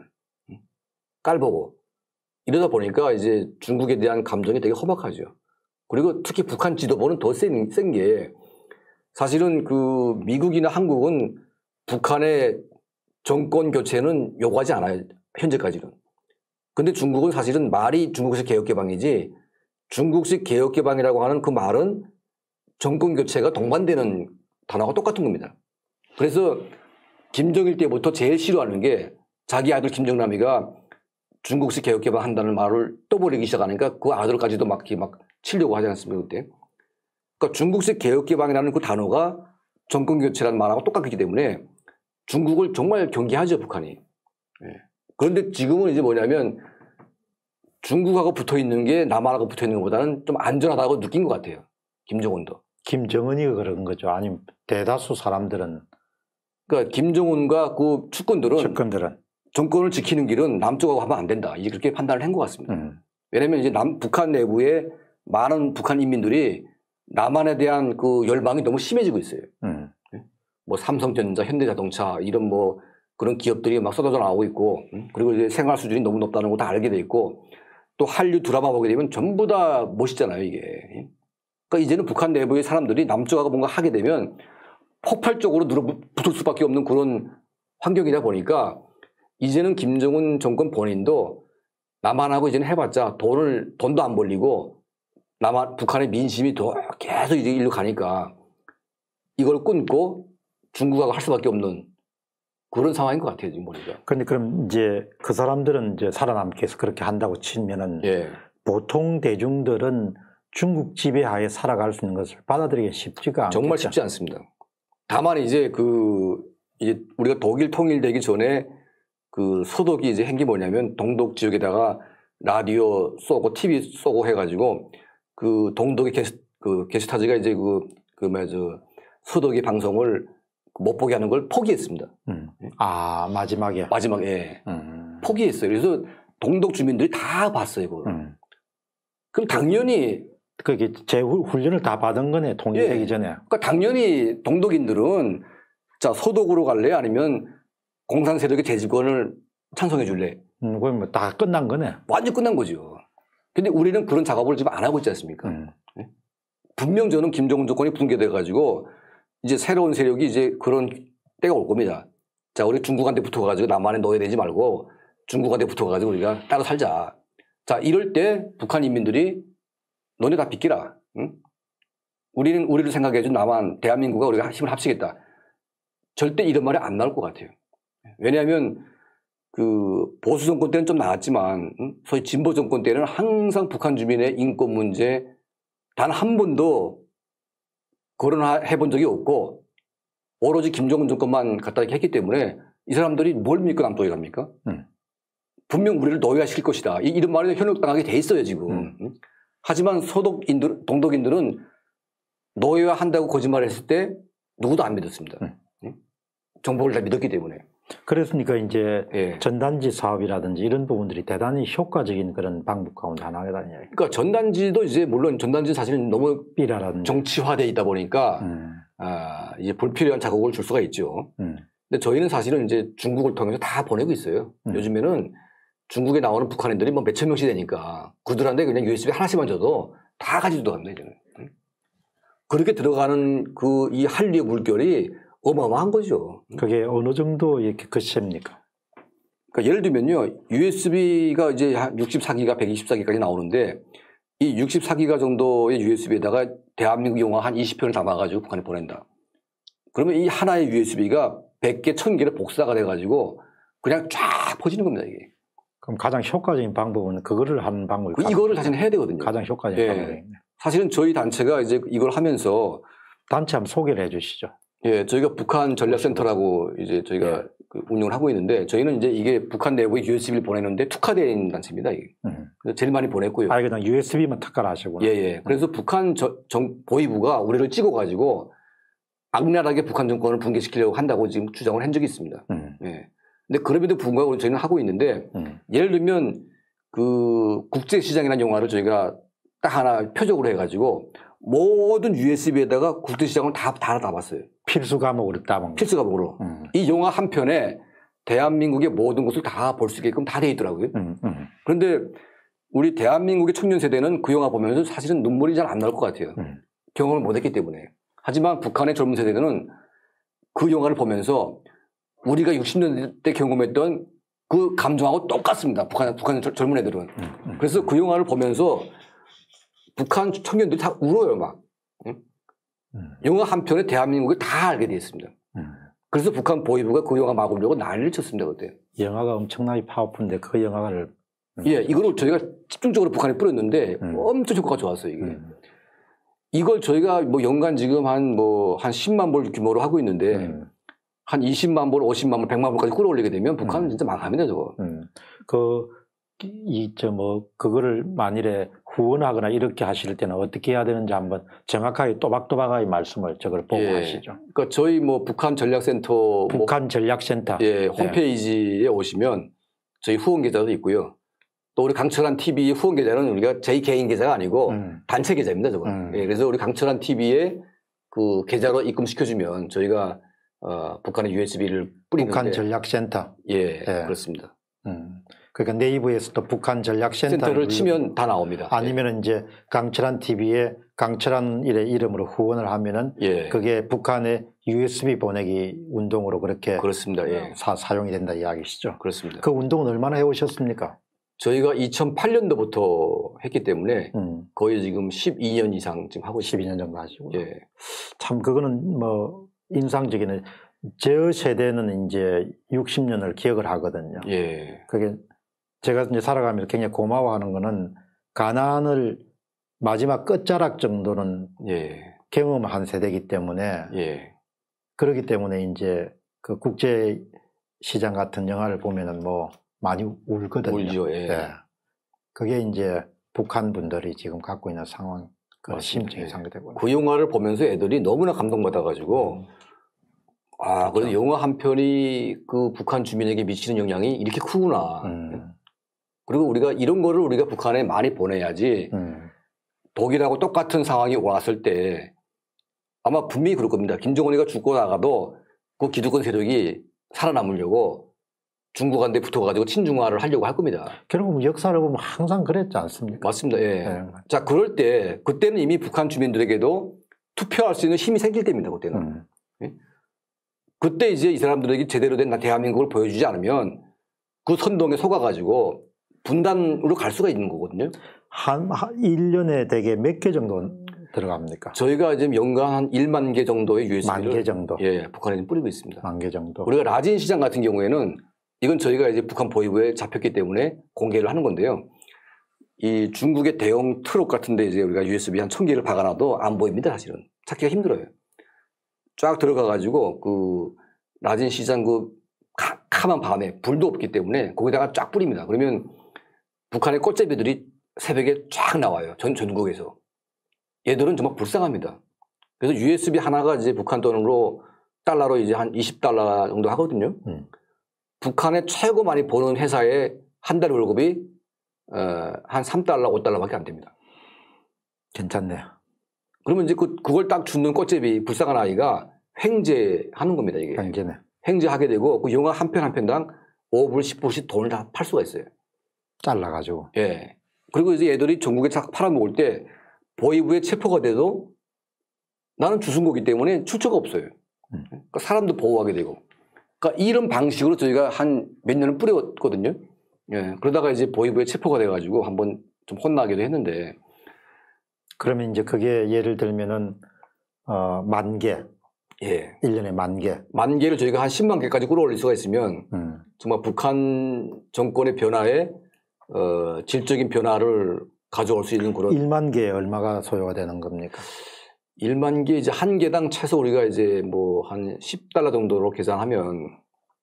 깔보고. 이러다 보니까 이제 중국에 대한 감정이 되게 험악하죠. 그리고 특히 북한 지도부는 더 센, 센 게 사실은 그 미국이나 한국은 북한의 정권 교체는 요구하지 않아요. 현재까지는. 근데 중국은 사실은 말이 중국식 개혁개방이지 중국식 개혁개방이라고 하는 그 말은 정권 교체가 동반되는 단어가 똑같은 겁니다. 그래서 김정일 때부터 제일 싫어하는 게 자기 아들 김정남이가 중국식 개혁개방 한다는 말을 떠버리기 시작하니까 그 아들까지도 막, 막 치려고 하지 않습니까, 그때? 그러니까 중국식 개혁개방이라는 그 단어가 정권교체라는 말하고 똑같기 때문에 중국을 정말 경계하죠, 북한이. 예. 그런데 지금은 이제 뭐냐면 중국하고 붙어 있는 게 남한하고 붙어 있는 것보다는 좀 안전하다고 느낀 것 같아요, 김정은도. 김정은이 그런 거죠. 아니면 대다수 사람들은. 그러니까 김정은과 그 측근들은, 측근들은. 정권을 지키는 길은 남쪽하고 하면 안 된다. 이제 그렇게 판단을 한 것 같습니다. 음. 왜냐하면 이제 남, 북한 내부에 많은 북한 인민들이 남한에 대한 그 열망이 너무 심해지고 있어요. 음. 뭐 삼성전자, 현대자동차 이런 뭐 그런 기업들이 막 쏟아져 나오고 있고, 그리고 이제 생활 수준이 너무 높다는 거 다 알게 돼 있고, 또 한류 드라마 보게 되면 전부 다 멋있잖아요, 이게. 그러니까 이제는 북한 내부의 사람들이 남쪽하고 뭔가 하게 되면 폭발적으로 늘어 붙을 수밖에 없는 그런 환경이다 보니까 이제는 김정은 정권 본인도 남한하고 이제는 해봤자 돈을, 돈도 안 벌리고 남한, 북한의 민심이 더 계속 이제 일로 가니까 이걸 끊고 중국하고 할 수밖에 없는 그런 상황인 것 같아요, 지금 보니까. 근데 그럼 이제 그 사람들은 이제 살아남기 위해서 그렇게 한다고 치면은 예. 보통 대중들은 중국 지배하에 살아갈 수 있는 것을 받아들이기 쉽지가 않죠. 정말 쉽지 않습니다. 다만 이제 그, 이제 우리가 독일 통일되기 전에 그 소독이 이제 한 게 뭐냐면 동독 지역에다가 라디오 쏘고 티비 쏘고 해가지고 그 동독의 게스, 그 게스타즈가 이제 그, 그 뭐야, 저 소독의 방송을 못 보게 하는 걸 포기했습니다. 음. 아, 마지막에. 마지막에. 음. 포기했어요. 그래서 동독 주민들이 다 봤어요, 그걸. 음. 그럼 당연히. 그게 재훈련을 다 받은 거네, 통일되기 예. 전에. 그러니까 당연히 동독인들은 자, 소독으로 갈래? 아니면 공산 세력의 재집권을 찬성해 줄래? 음, 그럼 뭐 다 끝난 거네. 완전 끝난 거죠. 근데 우리는 그런 작업을 지금 안 하고 있지 않습니까? 음. 분명 저는 김정은 정권이 붕괴돼가지고 이제 새로운 세력이 이제 그런 때가 올 겁니다. 자, 우리 중국한테 붙어가지고 남한에 넣어야 되지 말고 중국한테 붙어가지고 우리가 따로 살자. 자, 이럴 때 북한 인민들이 너네 다 비키라. 응? 우리는 우리를 생각해준 남한, 대한민국과 우리가 힘을 합치겠다. 절대 이런 말이 안 나올 것 같아요. 왜냐하면 그 보수 정권 때는 좀 나았지만 응? 소위 진보 정권 때는 항상 북한 주민의 인권 문제 단 한 번도 거론해 본 적이 없고 오로지 김정은 정권만 갖다 이렇게 했기 때문에 이 사람들이 뭘 믿고 남쪽에 갑니까? 음. 분명 우리를 노예화시킬 것이다. 이, 이런 말이 현혹당하게 돼 있어요 지금. 음. 하지만 소독인들, 동독인들은 노예화한다고 거짓말을 했을 때 누구도 안 믿었습니다. 음. 정보를 다 믿었기 때문에. 그랬으니까 이제 예. 전단지 사업이라든지 이런 부분들이 대단히 효과적인 그런 방법 가운데 하나가 아니에요. 그러니까 전단지도 이제 물론 전단지 사실은 너무 삐라라든지 정치화돼 있다 보니까 음. 아, 이제 불필요한 자극을 줄 수가 있죠. 음. 근데 저희는 사실은 이제 중국을 통해서 다 보내고 있어요. 음. 요즘에는 중국에 나오는 북한인들이 뭐 몇천 명씩 되니까 그들한테 그냥 유에스비 하나씩만 줘도 다 가지고 갑니다, 이제는. 그렇게 들어가는 그 이 한류의 물결이 어마어마한 거죠. 그게 어느 정도 이렇게 거셉니까? 그러니까 예를 들면요, 유에스비가 이제 한 육십사 기가, 백이십사 기까지 나오는데 이 육십사 기가 정도의 유에스비에다가 대한민국 영화 한 이십 편을 담아가지고 북한에 보낸다. 그러면 이 하나의 유에스비가 백 개, 천 개를 복사가 돼가지고 그냥 쫙 퍼지는 겁니다, 이게. 그럼 가장 효과적인 방법은 그거를 하는 방법이 그 이거를 사실은 해야 되거든요. 가장 효과적인 예. 방법이네. 사실은 저희 단체가 이제 이걸 하면서 단체 한번 소개를 해 주시죠. 예, 저희가 북한 전략센터라고 이제 저희가 예. 그 운영을 하고 있는데 저희는 이제 이게 북한 내부에 유에스비를 보내는데 특화되어 있는 단체입니다. 이게. 음. 그래서 제일 많이 보냈고요. 아, 그냥 유에스비만 특가를 하시구나. 예, 예. 그래서 음. 북한 저, 정, 보위부가 우리를 찍어가지고 악랄하게 북한 정권을 붕괴시키려고 한다고 지금 주장을 한 적이 있습니다. 음. 예. 근데 그럼에도 불구하고 저희는 하고 있는데 음. 예를 들면 그 국제시장이라는 영화를 저희가 딱 하나 표적으로 해가지고 모든 유에스비에다가 국제시장을 다, 다 담았어요. 필수 과목으로 담은 필수 과목으로. 음. 이 영화 한 편에 대한민국의 모든 것을 다 볼 수 있게끔 다 돼 있더라고요. 음, 음. 그런데 우리 대한민국의 청년 세대는 그 영화 보면서 사실은 눈물이 잘 안 나올 것 같아요. 음. 경험을 못했기 때문에. 하지만 북한의 젊은 세대는 그 영화를 보면서 우리가 육십 년대 경험했던 그 감정하고 똑같습니다. 북한, 북한 젊은 애들은. 음, 음. 그래서 그 영화를 보면서 북한 청년들이 다 울어요, 막. 응? 음. 영화 한 편에 대한민국을 다 알게 되어 있습니다. 음. 그래서 북한 보위부가 그 영화 막으려고 난리를 쳤습니다, 그때. 영화가 엄청나게 파워풀인데 그 영화를. 음. 예, 이거를 저희가 집중적으로 북한에 뿌렸는데 음. 엄청 효과가 좋았어요, 이게. 음. 이걸 저희가 뭐 연간 지금 한 뭐 한 십만 불 규모로 하고 있는데 음. 한 이십만 불, 오십만 불, 백만 불까지 끌어올리게 되면 북한은 음. 진짜 망합니다, 저거. 음. 그, 이, 저, 뭐, 그거를 만일에 후원하거나 이렇게 하실 때는 어떻게 해야 되는지 한번 정확하게 또박또박하게 말씀을 저걸 보고 예. 하시죠. 그러니까 저희 뭐 북한 전략센터 북한 뭐 전략센터. 예, 홈페이지에 오시면 저희 후원 계좌도 있고요. 또 우리 강철한 티비의 후원 계좌는 우리가 제 개인 계좌가 아니고 음. 단체 계좌입니다, 저거. 음. 예, 그래서 우리 강철한 티비에 그 계좌로 입금시켜주면 저희가 어, 북한의 유에스비를 뿌리는데 북한 전략센터. 예, 예. 그렇습니다. 음. 그러니까 네이버에서도 북한 전략센터를 센터를 치면 다 나옵니다. 아니면은 이제 강철한 티비에 강철한 일의 이름으로 후원을 하면은 예. 그게 북한의 유에스비 보내기 운동으로 그렇게 그렇습니다. 예. 사, 사용이 된다 이야기시죠. 그렇습니다. 그 운동은 얼마나 해오셨습니까? 저희가 이천팔 년도부터 했기 때문에 음. 거의 지금 십이 년 이상 지금 하고 있습니다. 십이 년 정도 하시고. 예. 참 그거는 뭐 인상적이네. 저 세대는 이제 육십 년을 기억을 하거든요. 예. 그게 제가 이제 살아가면서 굉장히 고마워하는 거는 가난을 마지막 끝자락 정도는 예. 경험한 세대이기 때문에 예. 그렇기 때문에 이제 그 국제 시장 같은 영화를 보면은 뭐 많이 울거든요. 울죠. 예. 예. 그게 이제 북한 분들이 지금 갖고 있는 상황, 그 심정이 예. 상대되고. 그 영화를 보면서 애들이 너무나 감동받아가지고 음. 아, 그래서 영화 한 편이 그 북한 주민에게 미치는 영향이 이렇게 크구나. 음. 그리고 우리가 이런 거를 우리가 북한에 많이 보내야지 음. 독일하고 똑같은 상황이 왔을 때 아마 분명히 그럴 겁니다. 김정은이가 죽고 나가도 그 기득권 세력이 살아남으려고 중국한테 붙어가지고 친중화를 하려고 할 겁니다. 결국 역사를 보면 항상 그랬지 않습니까? 맞습니다. 예. 네. 자, 그럴 때 그때는 이미 북한 주민들에게도 투표할 수 있는 힘이 생길 때입니다. 그때는. 음. 예? 그때 이제 이 사람들에게 제대로 된 대한민국을 보여주지 않으면 그 선동에 속아가지고 분단으로 갈 수가 있는 거거든요. 한, 한 일 년에 대개 몇 개 정도 들어갑니까? 저희가 지금 연간 한 일만 개 정도의 유에스비를 만 개 정도. 예, 북한에 지금 뿌리고 있습니다. 만 개 정도. 우리가 라진 시장 같은 경우에는 이건 저희가 이제 북한 보위부에 잡혔기 때문에 공개를 하는 건데요. 이 중국의 대형 트럭 같은데 이제 우리가 유에스비 한 천 개를 박아놔도 안 보입니다, 사실은. 찾기가 힘들어요. 쫙 들어가가지고 그 라진 시장 그 카, 카만 밤에 불도 없기 때문에 거기다가 쫙 뿌립니다. 그러면 북한의 꽃제비들이 새벽에 쫙 나와요. 전 전국에서. 얘들은 정말 불쌍합니다. 그래서 유에스비 하나가 이제 북한 돈으로 달러로 이제 한 이십 달러 정도 하거든요. 음. 북한에 최고 많이 버는 회사의 한 달 월급이 어, 한 삼 달러, 오 달러밖에 안 됩니다. 괜찮네요. 그러면 이제 그, 그걸 딱 주는 꽃제비 불쌍한 아이가 횡재하는 겁니다, 이게. 횡재네. 횡재하게 되고 그 영화 한 편 한 편당 오 불, 십 불씩 돈을 다 팔 수가 있어요. 잘라가지고. 예. 그리고 이제 애들이 전국에 팔아먹을 때 보이부에 체포가 돼도 나는 주순거기 때문에 출처가 없어요. 음. 그러니까 사람도 보호하게 되고. 그러니까 이런 방식으로 저희가 한 몇 년을 뿌렸거든요. 예. 그러다가 이제 보이부에 체포가 돼가지고 한번 좀 혼나기도 했는데. 그러면 이제 그게 예를 들면은, 어, 만 개. 예. 일 년에 만 개. 만 개를 저희가 한 십만 개까지 끌어올릴 수가 있으면 음. 정말 북한 정권의 변화에 어, 질적인 변화를 가져올 수 있는 그런. 일만 개에 얼마가 소요가 되는 겁니까? 일만 개 이제 한 개당 최소 우리가 이제 뭐 한 십 달러 정도로 계산하면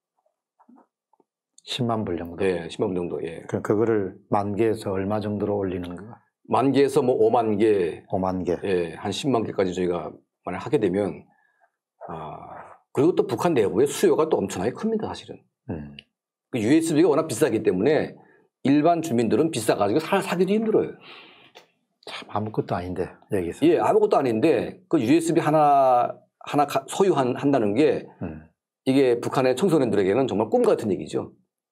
십만 불 정도. 네, 십만 불 정도. 예. 그 그거를 만 개에서 얼마 정도로 올리는 거야? 만 개에서 뭐 오만 개, 오만 개. 예, 한 십만 개까지 저희가 만약 하게 되면 아, 그리고 또 북한 내부의 수요가 또 엄청나게 큽니다, 사실은. 음. 그 유에스비가 워낙 비싸기 때문에 일반 주민들은 비싸가지고 사, 사기도 힘들어요. 참 아무것도 아닌데 여기서. 예, 아무것도 아닌데 그 유에스비 하나 하나 소유한 한다는 게 음. 이게 북한의 청소년들에게는 정말 꿈 같은 얘기죠.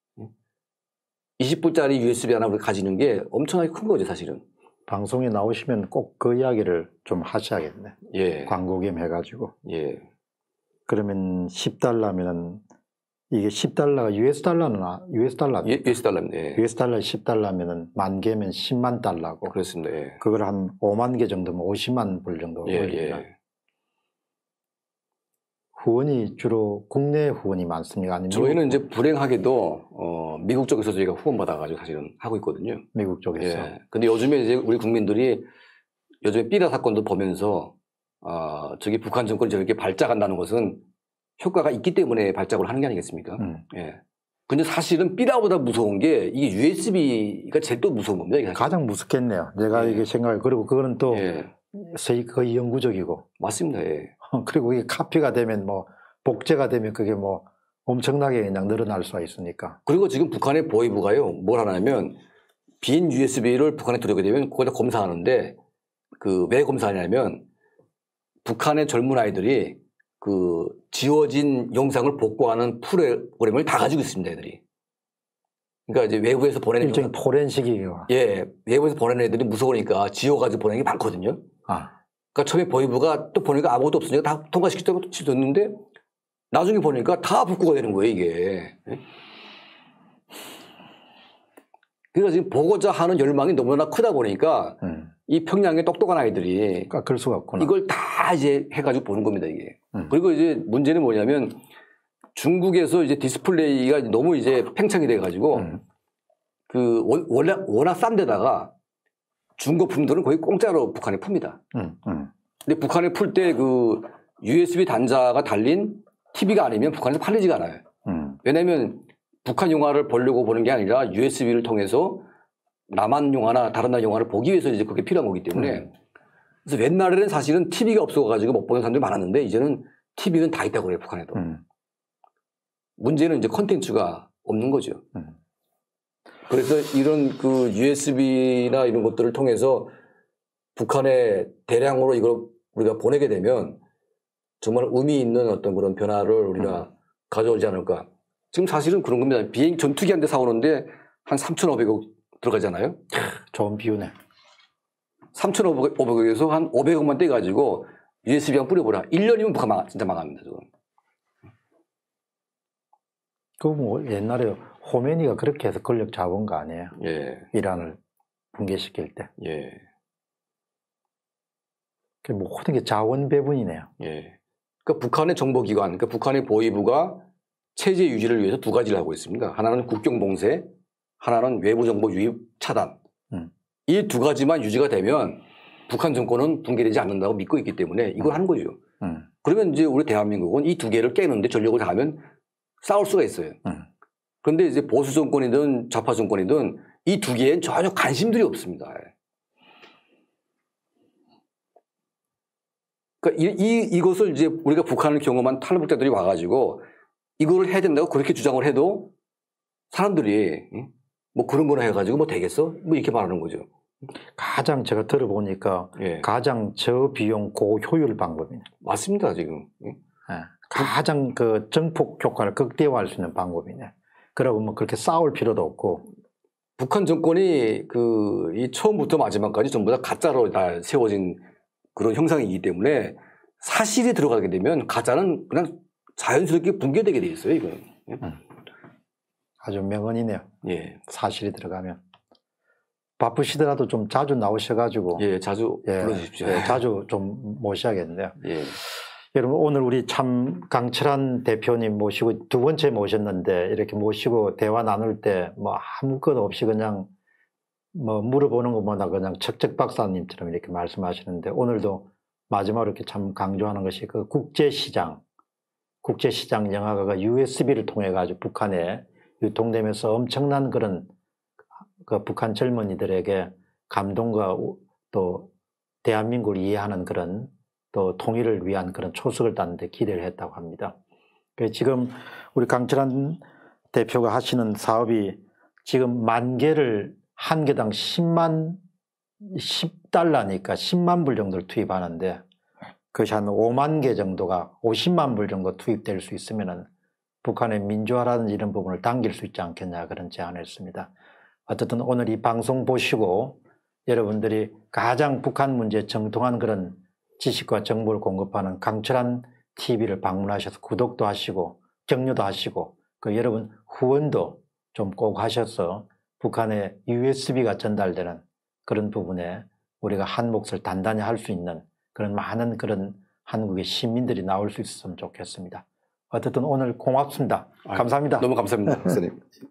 이십 불짜리 유에스비 하나 가지는 게 엄청나게 큰 거죠, 사실은. 방송에 나오시면 꼭 그 이야기를 좀 하셔야겠네. 예. 광고 겸 해가지고. 예. 그러면 십 달러면은 이게 십 달러가 유에스 달러는 유에스 달러. 예, 유에스 달러입니다. 예. 유에스 달러 십 달러면은 만 개면 십만 달러고. 그렇습니다. 예. 그걸 한 오만 개 정도면 오십만 불 정도 예, 올리니까. 예. 후원이 주로 국내 후원이 많습니까? 아니면 저희는 이제 불행하게도 어, 미국 쪽에서 저희가 후원 받아가지고 사실은 하고 있거든요. 미국 쪽에서. 예. 근데 요즘에 이제 우리 국민들이 요즘에 삐라 사건도 보면서 어, 저기 북한 정권이 저렇게 발작한다는 것은 효과가 있기 때문에 발작을 하는 게 아니겠습니까? 음. 예. 근데 사실은 삐라보다 무서운 게 이게 유에스비가 제일 또 무서운 겁니다. 이게 가장 무섭겠네요. 내가 예. 이게 생각을 그리고 그거는 또 예. 거의 영구적이고. 맞습니다. 예. 그리고 이게 카피가 되면 뭐 복제가 되면 그게 뭐 엄청나게 그냥 늘어날 수가 있으니까. 그리고 지금 북한의 보위부가요, 뭘 하냐면 빈 유에스비를 북한에 들어오게 되면 거기다 검사하는데 그 왜 검사하냐면 북한의 젊은 아이들이 그 지워진 영상을 복구하는 프로그램을 다 가지고 있습니다, 애들이. 그러니까 이제 외부에서 보내는 일종의 포렌식이에요. 예, 외부에서 보내는 애들이 무서우니까 지워가지고 보내는 게 많거든요. 아. 그러니까 처음에 보위부가 또 보니까 아무것도 없으니까 다 통과시켰는데 나중에 보니까 다 복구가 되는 거예요, 이게. 그러니까 지금 보고자 하는 열망이 너무나 크다 보니까 음. 이 평양의 똑똑한 아이들이 깎을 수가 없구나. 이걸 다 이제 해가지고 보는 겁니다, 이게. 음. 그리고 이제 문제는 뭐냐면 중국에서 이제 디스플레이가 너무 이제 팽창이 돼가지고 음. 그 원래 워낙 싼 데다가 중고품들은 거의 공짜로 북한에 풉니다. 음, 음. 근데 북한에 풀 때 그 유에스비 단자가 달린 티비가 아니면 북한에서 팔리지가 않아요. 음. 왜냐하면 북한 영화를 보려고 보는 게 아니라 유에스비를 통해서 남한 영화나 다른 나라 영화를 보기 위해서 이제 그게 필요한 거기 때문에 음. 그래서 옛날에는 사실은 티비가 없어가지고 못 보는 사람들이 많았는데 이제는 티비는 다 있다고 그래요, 북한에도. 음. 문제는 이제 컨텐츠가 없는 거죠. 음. 그래서 이런 그 유에스비나 이런 것들을 통해서 북한에 대량으로 이걸 우리가 보내게 되면 정말 의미 있는 어떤 그런 변화를 우리가 음. 가져오지 않을까. 지금 사실은 그런 겁니다. 비행 전투기 한 대 사오는데 한 삼천오백억 들어가잖아요. 좋은 비유네. 삼천오백억에서 한 오백억만 떼가지고 유에스비 한 뿌려보라. 일 년이면 북한 망, 진짜 망합니다. 저건. 그 뭐 옛날에 호메니가 그렇게 해서 권력 잡은 거 아니에요? 예. 이란을 붕괴시킬 때. 예. 그 모든 게 자원 배분이네요. 예. 그러니까 북한의 정보기관, 그러니까 북한의 보위부가 체제 유지를 위해서 두 가지를 하고 있습니다. 하나는 국경 봉쇄, 하나는 외부 정보 유입 차단. 음. 이 두 가지만 유지가 되면 북한 정권은 붕괴되지 않는다고 믿고 있기 때문에 이걸 음. 하는 거죠. 음. 그러면 이제 우리 대한민국은 이 두 개를 깨는데 전력을 다하면 싸울 수가 있어요. 음. 그런데 이제 보수 정권이든 좌파 정권이든 이 두 개엔 전혀 관심들이 없습니다. 그러니까 이, 이, 이것을 이제 우리가 북한을 경험한 탈북자들이 와가지고 이거를 해야 된다고 그렇게 주장을 해도 사람들이 뭐 그런 거나 해가지고 뭐 되겠어? 뭐 이렇게 말하는 거죠. 가장 제가 들어보니까 예. 가장 저비용 고효율 방법이네. 맞습니다, 지금. 예. 가장 그 정폭 효과를 극대화할 수 있는 방법이네. 그러고 뭐 그렇게 싸울 필요도 없고. 북한 정권이 그 이 처음부터 마지막까지 전부 다 가짜로 다 세워진 그런 형상이기 때문에 사실이 들어가게 되면 가짜는 그냥 자연스럽게 붕괴되게 돼 있어요, 이거는. 예. 음. 아주 명언이네요. 예. 사실이 들어가면. 바쁘시더라도 좀 자주 나오셔가지고. 예, 자주 예, 불러주십시오. 예, 자주 좀 모셔야겠네요. 예. 여러분, 오늘 우리 참 강철한 대표님 모시고 두 번째 모셨는데 이렇게 모시고 대화 나눌 때 뭐 아무것도 없이 그냥 뭐 물어보는 것보다 그냥 척척 박사님처럼 이렇게 말씀하시는데 오늘도 마지막으로 이렇게 참 강조하는 것이 그 국제시장, 국제시장 영화가 유에스비를 통해 가지고 북한에 유통되면서 엄청난 그런 그 북한 젊은이들에게 감동과 또 대한민국을 이해하는 그런 또 통일을 위한 그런 초석을 닿는데 기대를 했다고 합니다. 지금 우리 강철한 대표가 하시는 사업이 지금 만 개를 한 개당 십만, 십 달러니까 십만 불 정도를 투입하는데 그것이 한 오만 개 정도가 오십만 불 정도 투입될 수 있으면은 북한의 민주화라든지 이런 부분을 당길 수 있지 않겠냐 그런 제안을 했습니다. 어쨌든 오늘 이 방송 보시고 여러분들이 가장 북한 문제에 정통한 그런 지식과 정보를 공급하는 강철한 티비를 방문하셔서 구독도 하시고 격려도 하시고 그 여러분 후원도 좀 꼭 하셔서 북한에 유에스비가 전달되는 그런 부분에 우리가 한 몫을 단단히 할 수 있는 그런 많은 그런 한국의 시민들이 나올 수 있었으면 좋겠습니다. 어쨌든 오늘 고맙습니다. 감사합니다. 너무 감사합니다, 선생님.